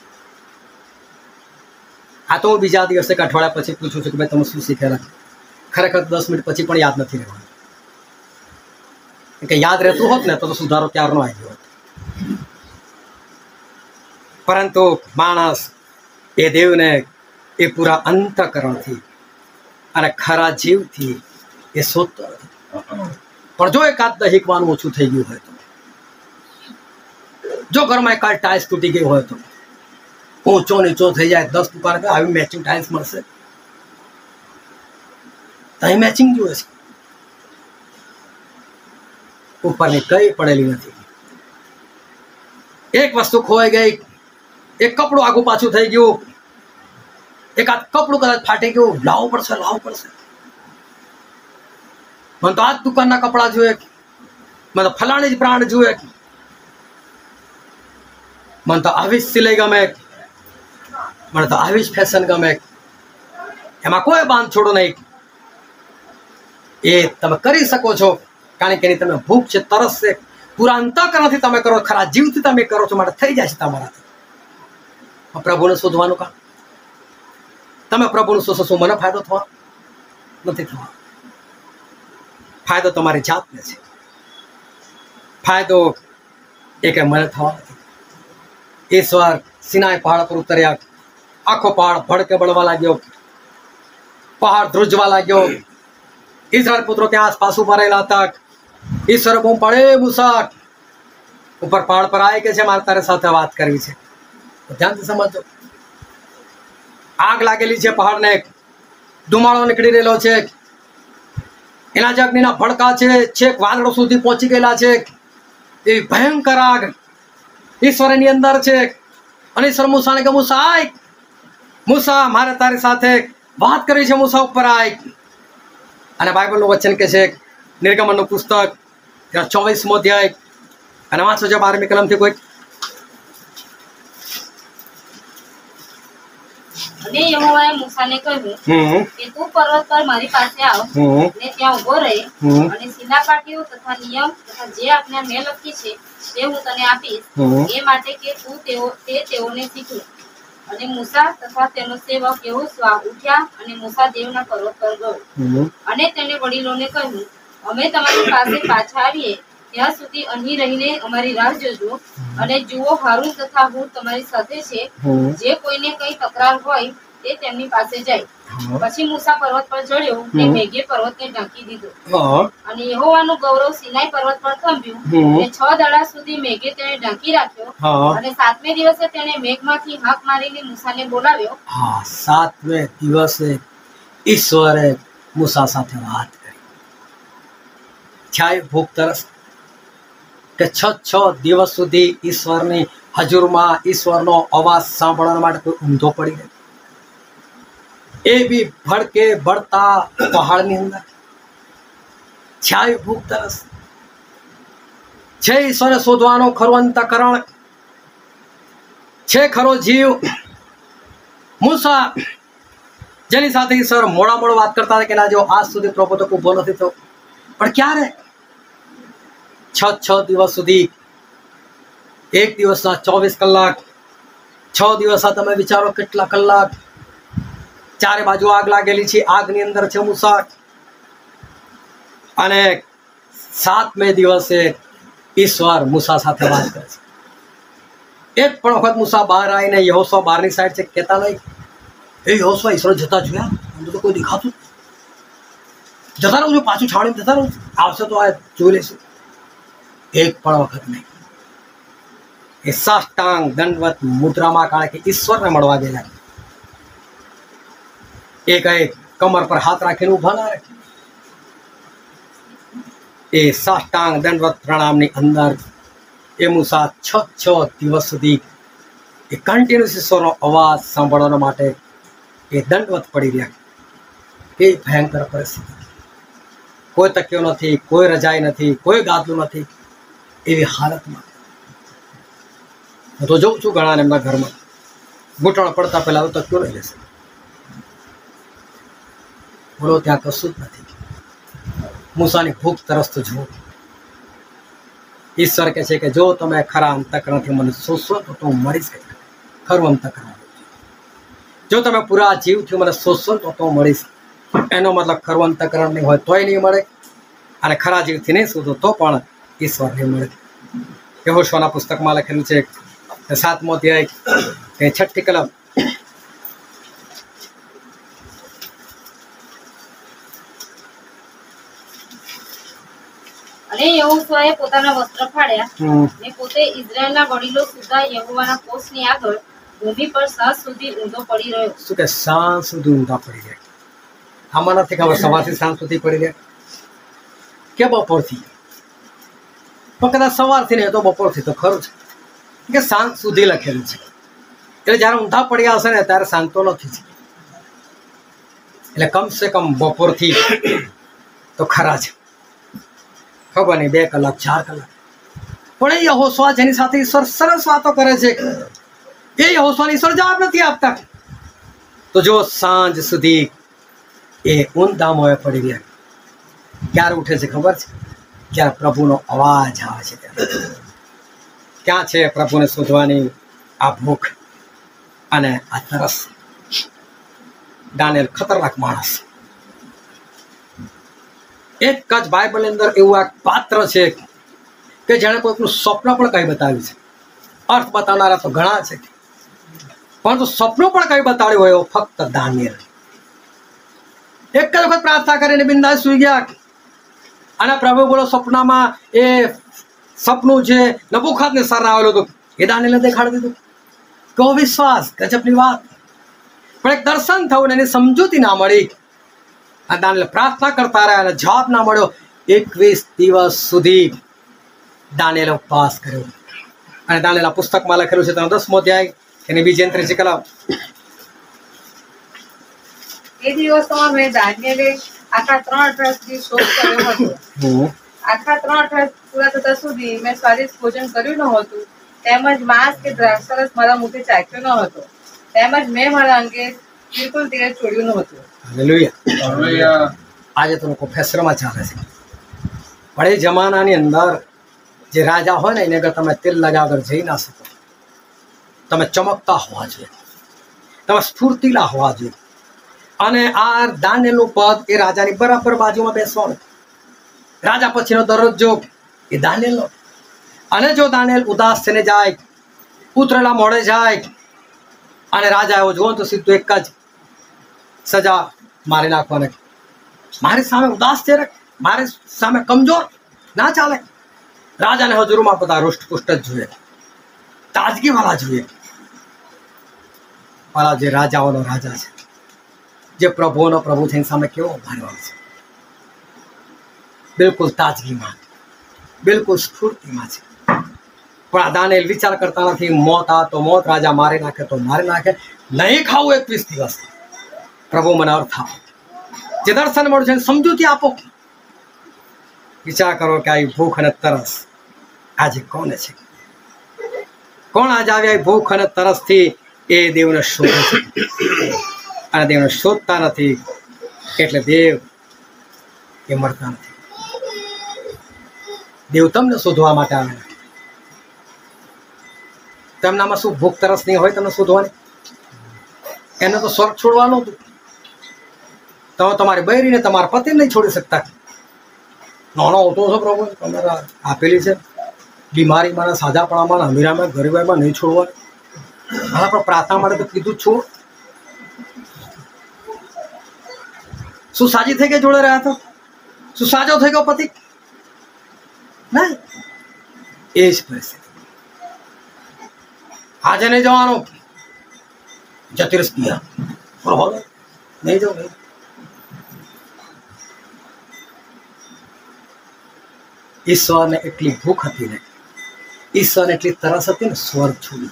આ તો બીજા દિવસે કે અઠવાડિયા પછી પૂછું છું કે ભાઈ તમે શું શીખેલા? ખરેખર દસ મિનિટ પછી પણ યાદ નથી રહેવાનું. કે યાદ રહેતું હોત ને તો સુધારો ક્યારનો આવી ગયો હોત. પરંતુ માણસ એ દેવને એ પૂરા અંતઃકરણથી અને ખરા જીવથી એ શોધતો નથી. પણ જો એકાદ દહીકવાનું ઓછું થઈ ગયું હોય તો, જો ઘરમાં એકાદ ટાઇલ્સ તૂટી ગઈ હોય તો, ઊંચો નીચો થઈ જાય, દસ દુકાન આવી મેચિંગ ટાઇલ્સ મળશે, તઈ મેચિંગ જોઈએ છે, ઉપરની કઈ પડેલી નથી. એક વસ્તુ ખોવાઈ ગઈ, એક કપડું આગું પાછું થઈ ગયું, એકાદ કપડું કદાચ ફાટી ગયું, લાવવું પડશે લાવવું પડશે. મને તો આ જ દુકાનના કપડા જોઈએ, મને તો ફલાણી જ બ્રાન્ડ જોઈએ, મને તો આવી જ સિલાઈ ગમે, મને તો આવી જ ફેશન ગમે. એમાં કોઈ બાંધ છોડો નહીં. એ તમે કરી શકો છો કારણ કે એની તમે ભૂખ છે, તરસ છે, પૂરા અંતઃકરણથી તમે કરો, ખરા જીવથી તમે કરો છો, માટે થઈ જાય છે તમારાથી. પ્રભુને શોધવાનું કામ. તમે પ્રભુને શોધશો, શું મને ફાયદો થવા નથી થવા? ફાયદો તમારી જાતને છે, ફાયદો એ કે મને થવા નથી. ઈશ્વર સિનાઈ પહાડ પર ઉતર્યા, આખો પહાડ ભડકે બળવા લાગ્યો, પહાડ ધ્રુજવા લાગ્યો. ઇઝરાયલ પુત્રો ત્યાં આસપાસ ઉભા રહેલા હતા. ઈશ્વર બૂમ પડે, મુસા ઉપર પહાડ પર આવે કે છે મારે તારી સાથે વાત કરવી છે. ધ્યાનથી સમજો. આગ લાગેલી છે પહાડને, ધુમાડો નીકળી રહેલો છે, એના જે અગ્નિના ભડકા છે છેક વાદળો સુધી પહોંચી ગયેલા છે. એ ભયંકર આગ ઈશ્વરની અંદર છે. અને ઈશ્વર મૂસાને કે મૂસા આય, મૂસા મારે તારી સાથે વાત કરી છે, મૂસા ઉપર આય. અને બાઇબલનું વચન કે છે નિર્ગમનનું પુસ્તક તેના ચોવીસમો અધ્યાય અને વાંચો છે બારમી કલમથી કોઈ. અને યહોવાએ મૂસાને કહ્યું કે તું પર્વત પર મારી પાસે આવ ને ત્યાં ઉભો રહે અને સીધા પાટીઓ તથા નિયમ તથા જે આજ્ઞા મેં લખી છે તે હું તને આપીશ, એ માટે કે તું તેઓ તે તેઓને શીખવે. અને મૂસા તથા તેનો સેવક યહોશુઆ ઉઠ્યા અને મૂસા દેવના પર્વત પર ગયો. અને તેને વડીલોને કહ્યું, અમે તમારી પાસે પાછા આવીએ ત્યાં સુધી અહીં રહીને અમારી રાહ જોજો. અને જુઓ, હારૂન તથા હૂર તમારી સાથે છે. જે કોઈને કઈ તકરાર હોય તે તેમની પાસે જાય. પછી મૂસા પર્વત પર ચડ્યો ને મેઘે પર્વતને ઢાંકી દીધો. અને યહોવાનું ગૌરવ સિનાઈ પર્વત પર થંભ્યું અને છ દાડા સુધી મેઘે તેને ઢાંકી રાખ્યો. અને સાતમે દિવસે તેને મેઘમાંથી હાંક મારીને મૂસાને બોલાવ્યો. હા, સાતમે દિવસે ઈશ્વરે મૂસા સાથે વાત કરી. છાય ભૂખ તરસ કે છ છ દિવસ સુધી ઈશ્વરની હજુરમાં ઈશ્વરનો અવાજ સાંભળવા માટે કોઈ ઊંધો પડી ગયો. એ બી ભડકે ભળતા પહાડની અંદર છાય ભૂખ તરસ છે. ઈશ્વરને શોધવાનો ખરો અંતઃકરણ છે, ખરો જીવ. મૂસા જેની સાથે ઈશ્વર મોડા મોડો વાત કરતા હતા કે ના જો આજ સુધી પ્રબોધક ઉભો નથી થયો, પણ ક્યારે છ છ દિવસ સુધી, એક દિવસના ચોવીસ કલાક, છ દિવસના તમે વિચારો કેટલા કલાક. ચારે બાજુ આગ લાગેલી છે, આગની અંદર છે મૂસા. અને સાતમે દિવસે ઈશ્વર મૂસા સાથે વાત કરે છે. એક પણ વખત મૂસા બહાર આવીને યહોશુઆ બહારની સાઈડ છે કહેતા નહીં, એ યહોશુઆ ઈશ્વર જતા જોયા, અમને તો કોઈ દેખાતું જતા રહું છું, પાછું છાણીને જતા રહું છું, આવશે તો આ જોઈ લઈશું. એક પણ વખત નહીં. એ સાષ્ટાંગ દંડવત મુદ્રામાં કારણે કે ઈશ્વરને મળવા ગયેલા. એ કહે કમર પર હાથ રાખીને ઉભા ના રહે. એ સાષ્ટાંગ દંડવત પ્રણામની અંદર એ મૂસા છ છ દિવસ સુધી એ કન્ટિન્યુઅસ ઈશ્વરનો અવાજ સાંભળવા માટે એ દંડવત પડી રહ્યા. એ ભયંકર પરિસ્થિતિ. કોઈ તક્યો નથી, કોઈ રજાઈ નથી, કોઈ ગાદલું નથી. એવી હાલતમાં હું તો જોઉં છું ઘણા એમના ઘરમાં ઘૂંટણ પડતા પહેલા તો તક્યો લઈ લેશે. બોલો, ત્યાં કશું જ નથી. મૂસાની ભૂખ તરસ તો જુઓ. ઈશ્વર કહે છે કે જો તમે ખરા અંતઃકરણથી મને શોધશો તો હું મળીશ. ખરું અંતઃકરણ. જો તમે પૂરા જીવથી મને શોધશો તો હું મળીશ. એનો મતલબ ખરું અંતઃકરણ નહીં હોય તોય નહીં મળે, અને ખરા જીવથી નહીં શોધો તો પણ ઈશ્વર નહીં મળે. યહોશુઆના પુસ્તકમાં લખેલું છે સાતમો અધ્યાય છઠ્ઠી કલમ. અને યહોશુઆએ પોતાના વસ્ત્ર ફાડ્યા ને પોતે ઇઝરાયલના વડીલો સુધા યહોવાના કોષની આગળ ભૂમિ પર સાંજ સુધી ઊંધો પડી રહ્યો. શું કે સાંજ સુધી ઊંધા પડી રહ્યા? આમાં નથી ખબર સવારથી સાંજ સુધી પડી રહ્યા કે બપોરથી. પણ કદાચ સવારથી નહીં તો બપોરથી તો ખરું છે કે સાંજ સુધી લખેલું છે. એટલે જયારે ઊંધા પડ્યા હશે ને ત્યારે સાંજ તો નથી. એટલે કમસે કમ બપોરથી તો ખરા છે. ખબર નહીં બે કલાક ચાર કલાક. પણ એ યહોશુઆ જેની સાથે ઈશ્વર સરસ વાતો કરે છે એ યહોશુઆને ઈશ્વર જવાબ નથી આપતા. તો જો સાંજ સુધી એ ઊંધા મોએ પડી રહ્યા. ક્યારે ઉઠે છે ખબર છે? ક્યારે પ્રભુનો અવાજ આવે છે ત્યારે. ક્યાં છે પ્રભુને શોધવાની આ ભૂખ અને આ તરસ? દાનિયેલ ખતરનાક માણસ. એક જ બાઇબલની અંદર એવું એક પાત્ર છે કે જેણે કોઈકનું સ્વપ્ન પણ કઈ બતાવ્યું છે. અર્થ બતાવનારા તો ઘણા છે, પરંતુ સ્વપ્ન પણ કઈ બતાવ્યું હોય ફક્ત દાનિયેલ. એક જ વખત પ્રાર્થના કરીને બિંદાસ સુઈ ગયા અને પ્રભુ બોલો સ્વપ્નમાં એ સપનું જે નબૂકદનેસ્સર આવેલું હતું એ દાનિયેલને દેખાડી દીધું. કહો વિશ્વાસ, ગજબની વાત. પણ એક દર્શન થયું ને એની સમજૂતી ના મળી આ દાનિયેલ પ્રાર્થના કરતા રહ્યા અને જવાબ ના મળ્યો. એકવીસ દિવસ સુધી દાનિયેલે ઉપવાસ કર્યો. અને દાનિયેલના પુસ્તકમાં લખેલું છે તેનો દસમો અધ્યાય એની બીજી એન્ટ્રી છે. કલામ એ દિવસોમાં મેં દાનિયેલે આખા ત્રણ અઠવાડિયા સુધી શોધ કર્યો હતો. આખા ત્રણ અઠવાડિયા પૂરા થતા સુધી મેં સ્વાદિષ્ટ ભોજન કર્યું ન હતું, તેમજ માંસ કે દ્રાક્ષરસ મારા મુખે ચાખ્યો ન હતો, તેમજ મેં મારા અંગે બિલકુલ તેલ છોડ્યું ન હતું. હાલેલુયા. આજે તો લોકો ફેશનમાં ચાલે છે, પણ એ જમાનાની અંદર જે રાજા હોય ને એને અગર તમે તેલ લગાવ્યા વગર જઈ ના શકો. તમે ચમકતા હોવા જોઈએ, તમે સ્ફૂર્તિલા હોવા જોઈએ. અને આ દાનિયેલનું પદ એ રાજાની બરાબર બાજુમાં બેસવાનું. રાજા પછીનો દરજ્જો એ દાનિયેલનો. અને જો દાનિયેલ ઉદાસ થઈને જાય, ઉતરેલા મોડે જાય અને રાજા એવો જોવો તો સીધું એક જ સજા મારી નાખવાને. મારી સામે ઉદાસ છે, મારી સામે કમજોર ના ચાલે. રાજાને હજુરમાં બધા રૂષ્ટપુષ્ટ જ જોઈએ, તાજગી વાળા જોઈએ. વાળા જે રાજાઓનો રાજા છે, જે પ્રભુઓનો પ્રભુ છે, એની સામે કેવો ઉભારવાનો છે. બિલકુલ તાજગીમાં, બિલકુલ સ્ફૂર્તિમાં છે. પણ આ દાનિયેલ વિચાર કરતા નથી, મોત આ તો મોત, રાજા મારી નાખે તો મારી નાખે, નહીં ખાવું એકવીસ દિવસ. પ્રભુ મને અર્થ આપો, જે દર્શન મળ્યું છે એને સમજૂતી આપો. વિચાર કરો કે આ ભૂખ અને તરસ આજે કોને છે? કોણ આજે આવ્યા ભૂખ અને તરસથી? એ દેવને શોધે છે, અને દેવને શોધતા નથી એટલે દેવ એ મળતા નથી. દેવ તમને શોધવા માટે આવે. તેમનામાં શું ભૂખ તરસ નહીં હોય તમને શોધવાની? એને તો સ્વર્ગ છોડવાનું હતું. તમે તમારી બૈરીને તમારા પતિને નહીં છોડી શકતા. નાનો હોતો છો પ્રભુ તમારા આપેલી છે બીમારીમાં, સાજાપણામાં, અમીરામાં, ગરીબાઈમાં નહીં છોડવા. હા, પણ પ્રાર્થના માટે તો કીધું જ છું. શું સાજી થઈ ગઈ જોડે રહ્યા તો? શું સાજો થઈ ગયો પતિ? નહીં. એ જ પરિસ્થિતિ. આજે નહીં જવાનું, જતી રસ ગયા નહીં જવું. નહીં ઈશ્વરને એટલી ભૂખ હતી ને, ઈશ્વરને એટલી તરસ હતી ને, સ્વર્ગ છોડી.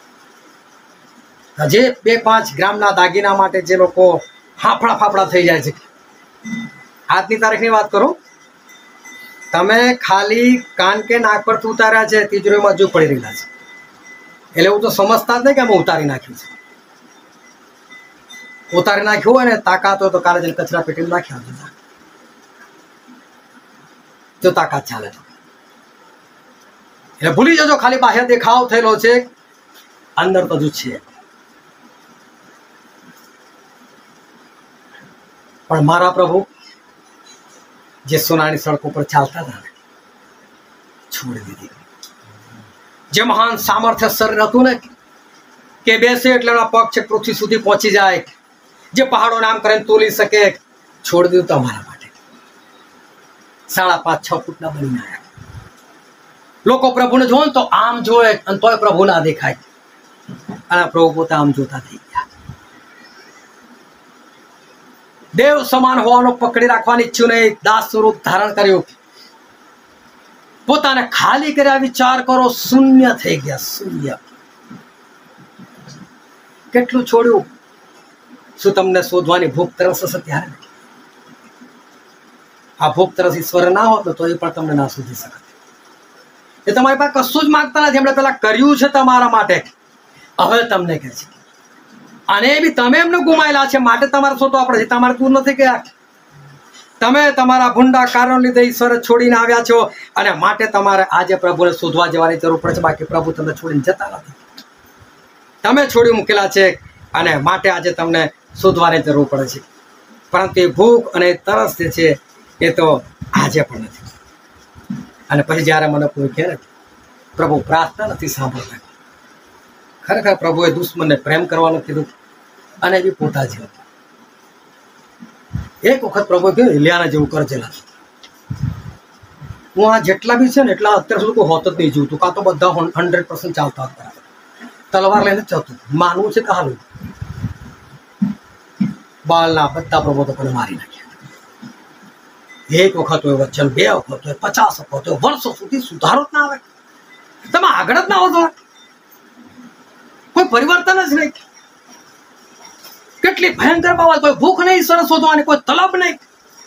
જે બે પાંચ ગ્રામના દાગીના માટે જે લોકો હાફડા ફાફડા થઈ જાય છે, આજની તારીખની વાત કરો, તમે ખાલી કાન કે નાક પર ઉતાર્યા છે, તિજોરીમાં જો પડી રહેલા છે. એટલે એવું તો સમજતા જ નહીં કે અમે ઉતારી નાખ્યું છે. ઉતારી નાખ્યું હોય ને, તાકાત હોય તો કાલે જઈને કચરા પેટીમાં નાખી આવજો. જો તાકાત ચાલે તો એટલે ભૂલી જજો. ખાલી બાહ્ય દેખાવ થયેલો છે, અંદર તો જ છે. પણ મારા પ્રભુ જે સોનાની સડકો પર ચાલતા હતા ને, છોડી દીધી. જે મહાન સામર્થ્ય શરીર હતું ને, કે બેસે એટલે એના પગ છે પૃથ્વી સુધી પહોંચી જાય, જે પહાડો નામ કરીને તોલી શકે, છોડી દીધું તમારા માટે. સાડા પાંચ છ ફૂટના બનીને આવ્યા. લોકો પ્રભુને જોવે ને તો આમ જોવે, અને તોય પ્રભુ ના દેખાય. અને પ્રભુ પોતે આમ જોતા થઈ ગયા. દેવ સમાન હોવાનું પકડી રાખવાની ઈચ્છ્યું નહીં, દાસ સ્વરૂપ ધારણ કર્યું, પોતાને ખાલી કર્યા. વિચાર કરો, શૂન્ય થઈ ગયા. શૂન્ય. કેટલું છોડ્યું? શું તમને શોધવાની ભૂખ તરસ હશે ત્યારે? આ ભૂખ તરસ ઈશ્વર ના હોત તો એ પણ તમને ના શોધી શકે. એ તમારી પાસે કશું જ માંગતા નથી. એમણે પેલા કર્યું છે તમારા માટે, હવે તમને કહે છે. અને એ બી તમે એમને ગુમાયેલા છે માટે તમારે શોધવા પડે છે. તમારે દૂર નથી ગયા. તમે તમારા ભૂંડા કારણો લીધે ઈશ્વર છોડીને આવ્યા છો, અને માટે તમારે આજે પ્રભુને શોધવા જવાની જરૂર પડે છે. બાકી પ્રભુ તમને છોડીને જતા નથી. તમે છોડી મૂકેલા છે, અને માટે આજે તમને શોધવાની જરૂર પડે છે. પરંતુ એ ભૂખ અને તરસ જે છે એ તો આજે પણ નથી. અને પછી જ્યારે મને કોઈ કહે ને પ્રભુ પ્રાર્થના નથી સાંભળતા, ખરેખર પ્રભુએ દુશ્મનને પ્રેમ કરવાનું કીધું, અને બી પોતા જેવું. એક વખત પ્રભુએ કહ્યું ઇલિયાના જેવું કરજેલા. હું આ જેટલા બી છે ને એટલા અત્યાર સુધી કોઈ હોત જ નહીં જોતું. કાં તો બધા હંડ્રેડ પર્સન્ટ ચાલતા હતા, તલવાર લઈને જ ચાલતું. માનવું છે કે હાલું બાળના બધા પ્રભુ તો કોને મારી નાખ્યા. એક વખત હોય વચન, બે વખત હોય, પચાસ વખત હોય, વર્ષો સુધી સુધારો જ ના આવે, તમે આગળ જ ના વધો, કોઈ પરિવર્તન જ નહીં. કેટલી ભયંકર બાબત, કોઈ ભૂખ નહીં ઈશ્વર શોધવાની, કોઈ તલબ નહીં.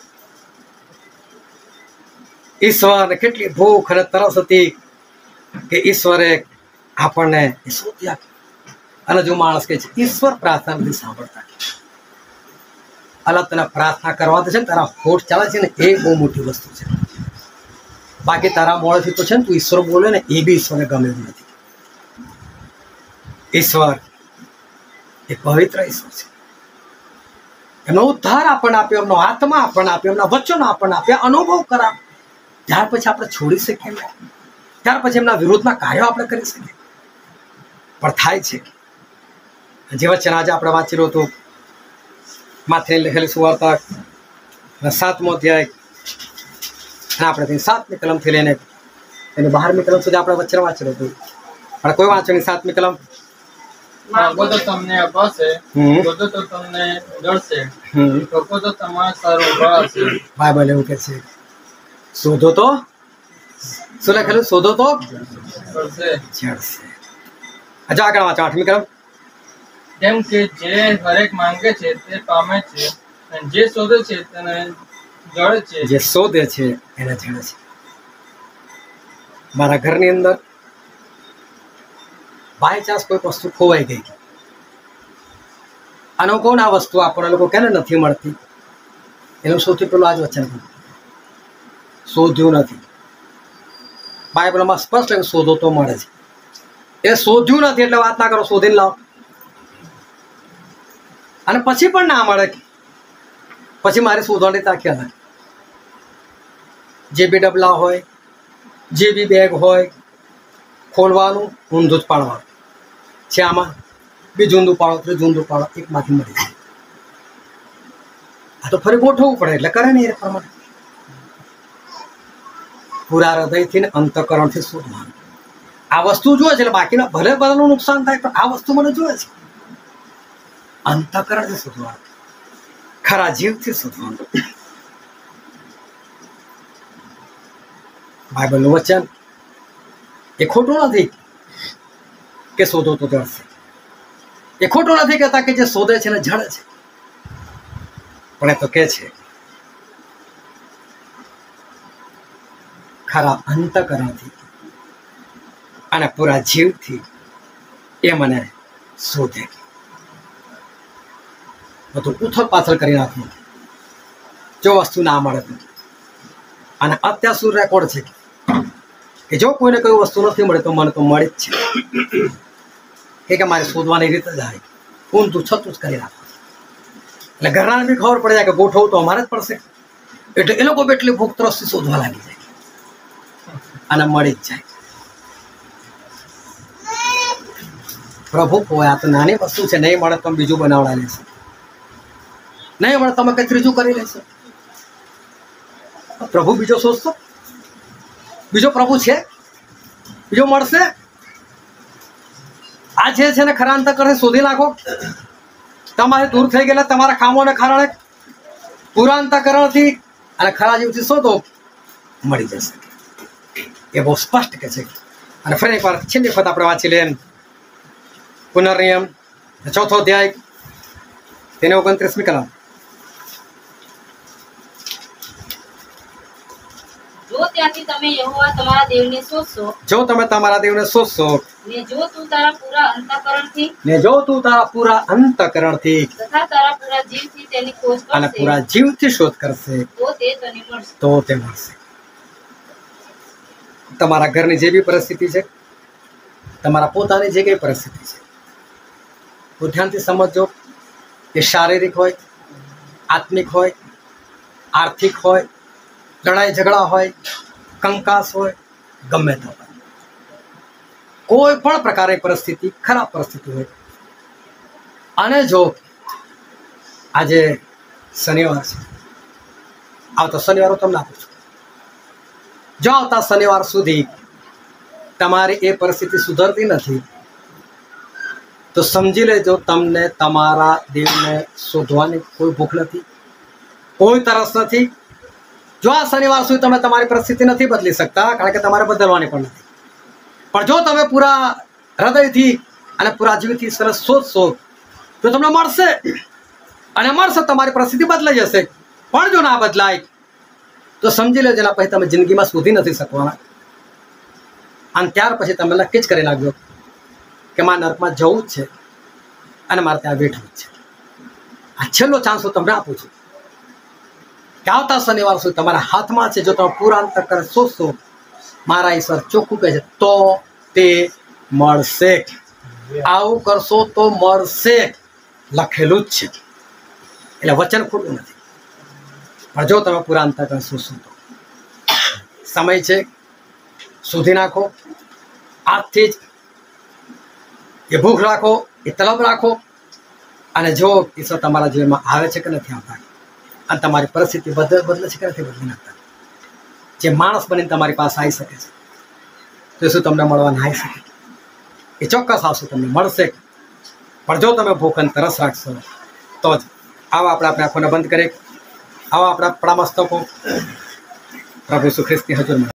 ઈશ્વર કેટલી ભૂખ અને તરસ હતી કે ઈશ્વરે આપણને શોધ્યા. અને જો માણસ કે છે ઈશ્વર પ્રાર્થના નથી સાંભળતા, અલા તને પ્રાર્થના કરવા છે ને તારા હોઠ ચાલે છે ને એ બહુ મોટી વસ્તુ છે. બાકી તારા મોડેથી તો છે ને તું ઈશ્વર બોલે ને એ બી ઈશ્વરને ગમે એવું નથી. ઈશ્વર એ પવિત્ર ઈશ્વર છે. એમનો ઉદ્ધાર આપણને આપ્યો, એમનો આત્મા આપણને આપ્યો, એમના વચનો આપણને આપ્યા, અનુભવ કરાવ. ત્યાર પછી આપણે છોડી શકીએ ને, ત્યાર પછી એમના વિરોધના કાર્યો આપણે કરી શકીએ. પણ થાય છે જે વચન આજે આપણે વાંચેલું હતું, માથે લખેલી સુવાર્તા સાતમો અધ્યાય, અને આપણે સાતમી કલમથી લઈને એની બહારમી કલમ સુધી આપણે વચન વાંચેલું હતું. પણ કોઈ વાંચો નહીં સાતમી કલમ. માંગો તો તમને અપાશે, શોધો તો તમને જળશે, ઠોકો તો તમારે સારું ભળાશે. બાઇબલ એવું કે છે શોધો તો શું લખેલું? શોધો તો જળશે. જળશે. હજુ આગળ વાંચો આઠમી કલમ. કેમ કે જે હરેક માંગે છે તે પામે છે, અને જે શોધે છે તેને જળે છે. જે શોધે છે એને જળે છે. મારા ઘરની અંદર બાય ચાન્સ કોઈ વસ્તુ ખોવાઈ ગઈ અને હું કહું આ વસ્તુ આપણને લોકો કેને નથી મળતી, એનું સૌથી પેલું આ જ વચન શોધ્યું નથી. બાઇબલમાં સ્પષ્ટ શોધો તો મળે છે. એ શોધ્યું નથી એટલે વાત ના કરો, શોધીને લાવો. અને પછી પણ ના મળે પછી મારે શોધવાની તાકી અલગ. જે બી ડબલા હોય, જે બી બેગ હોય, ખોલવાનું, ઊંધું જ પાડવાનું છે. આમાં બીજું ઊંધું પાડો, ત્રીજું ઊંધું પાડો, એકમાંથી મળી જાય. આ તો ફરી ગોઠવવું પડે એટલે કરે ને એ પ્રમાણે. પૂરા હૃદયથી ને અંતઃકરણથી શોધવાનું. આ વસ્તુ જોઈએ છે એટલે બાકીના ભલે બધાનું નુકસાન થાય, પણ આ વસ્તુ મને જોઈએ છે. અંતઃકરણથી શોધવાનું, ખરા જીવથી શોધવાનું. બાઇબલનું વચન એ ખોટું નથી કે શોધો તો જળશે. એ ખોટું નથી કહેતા કે જે શોધે છે ને જળે છે. પણ એ તો કે છે ખરા અંતઃકરણથી અને પૂરા જીવથી એ મને શોધે. બધું ઉથલ પાથલ કરી નાખવું જો વસ્તુ ના મળે તો. અને અત્યાર સુધી રેકોર્ડ છે કે જો કોઈને કોઈ વસ્તુ નથી મળે તો મને તો મળે જ છે, કે મારે શોધવાની રીતે જ આવે. ઊંધું છતું જ કરી નાખવું. એટલે ઘરનાને બી ખબર પડી જાય કે ગોઠવવું તો અમારે જ પડશે. એટલે એ લોકો એટલી ભૂખ તરસથી શોધવા લાગી જાય અને મળી જ જાય. પ્રભુ કોઈ આ તો નાની વસ્તુ છે, નહીં મળે તો બીજું બનાવડા લેશે, નહીં મળે તમે કઈ ત્રીજું કરી લેશો. પ્રભુ બીજો શોધશો, બીજો પ્રભુ છે, બીજો મળશે. આ જે છે ને ખરા અંતઃકરણથી શોધી નાખો. તમારે દૂર થઈ ગયેલા તમારા કામોને કારણે પૂરા અંતઃકરણથી અને ખરા જીવથી શોધો, મળી જશે. એ બહુ સ્પષ્ટ કે છે. અને ફરી એકવાર છેલ્લી વખત આપણે વાંચી લઈએ પુનર્નિયમ ચોથો અધ્યાય તેને ઓગણત્રીસમી કલમ. જો ત્યાંથી તમે યહોવા તમારા દેવને શોધશો, જો તમે તમારા દેવને શોધશો, ને જો તું તારા પૂરા અંતઃકરણથી ને જો તું તારા પૂરા અંતઃકરણથી તથા તારા પૂરા જીવથી તેની ખોજ અને કરશે, પૂરા જીવથી શોધ કરશે તો તે તને મળશે. તો તે મળશે. તમારા ઘરની જે બી પરિસ્થિતિ છે, તમારા પોતાની જે કઈ પરિસ્થિતિ છે, તો ધ્યાનથી સમજો. એ શારીરિક હોય, આત્મિક હોય, આર્થિક હોય, લડાઈ ઝઘડા હોય, કંકાસ હોય, ગમે તે હોય, કોઈ પણ પ્રકારની પરિસ્થિતિ, ખરાબ પરિસ્થિતિ હોય. અને જો આજે શનિવાર છે, આવતો શનિવાર હું તમને આપું છું, જો આવતા શનિવાર સુધી તમારી એ પરિસ્થિતિ સુધરતી નથી તો સમજી લેજો તમને તમારા દેવને શોધવાની કોઈ ભૂખ નથી, કોઈ તરસ નથી, જો આ શનિવાર સુધી તમે તમારી પરિસ્થિતિ નથી બદલી શકતા, કારણ કે તમારે બદલવાની પણ નથી, પણ જો તમે પૂરા હૃદયથી અને પૂરા જીવથી સરસ શોધશો તો તમને મળશે, અને મળશે તમારી પરિસ્થિતિ બદલાઈ જશે. પણ જો ના બદલાય તો સમજી લેજો એના પછી તમે જિંદગીમાં સુધી નથી શકવાના, અને ત્યાર પછી તમે નક્કી જ કરી નાખજો કે મારે નર્કમાં જવું જ છે અને મારે ત્યાં બેઠવું જ છે. આ છેલ્લો ચાન્સ હું તમને આપું છું કે આવતા શનિવાર સુધી તમારા હાથમાં છે. જો તમે પૂરા અંતર શોધશો, મારા ઈશ્વર ચોખ્ખું કહે છે, તો તે મળશે. આવું કરશો તો મળશે, લખેલું જ છે, એટલે વચન ખોટું નથી. પણ જો તમે પૂરા અંતર શોધશો તો સમય છે, શોધી નાખો. આજથી જ એ ભૂખ રાખો, એ તલબ રાખો, અને જો ઈશ્વર તમારા જીવનમાં આવે છે કે નથી આવતા, અને તમારી પરિસ્થિતિ બદલે બદલે છે કે નથી બદલી નાખતા. જે માણસ બનીને તમારી પાસે આવી શકે છે, તો શું તમને મળવા ના આવી શકે? એ ચોક્કસ આવશે, તમને મળશે. પણ જો તમે ભૂખ અને તરસ રાખશો તો જ. આવા આપણે આપણે આંખોને બંધ કરીએ, આવા આપણા આપણા મસ્તકો પ્રભુ ઈસુ ખ્રિસ્તની હજુરમાં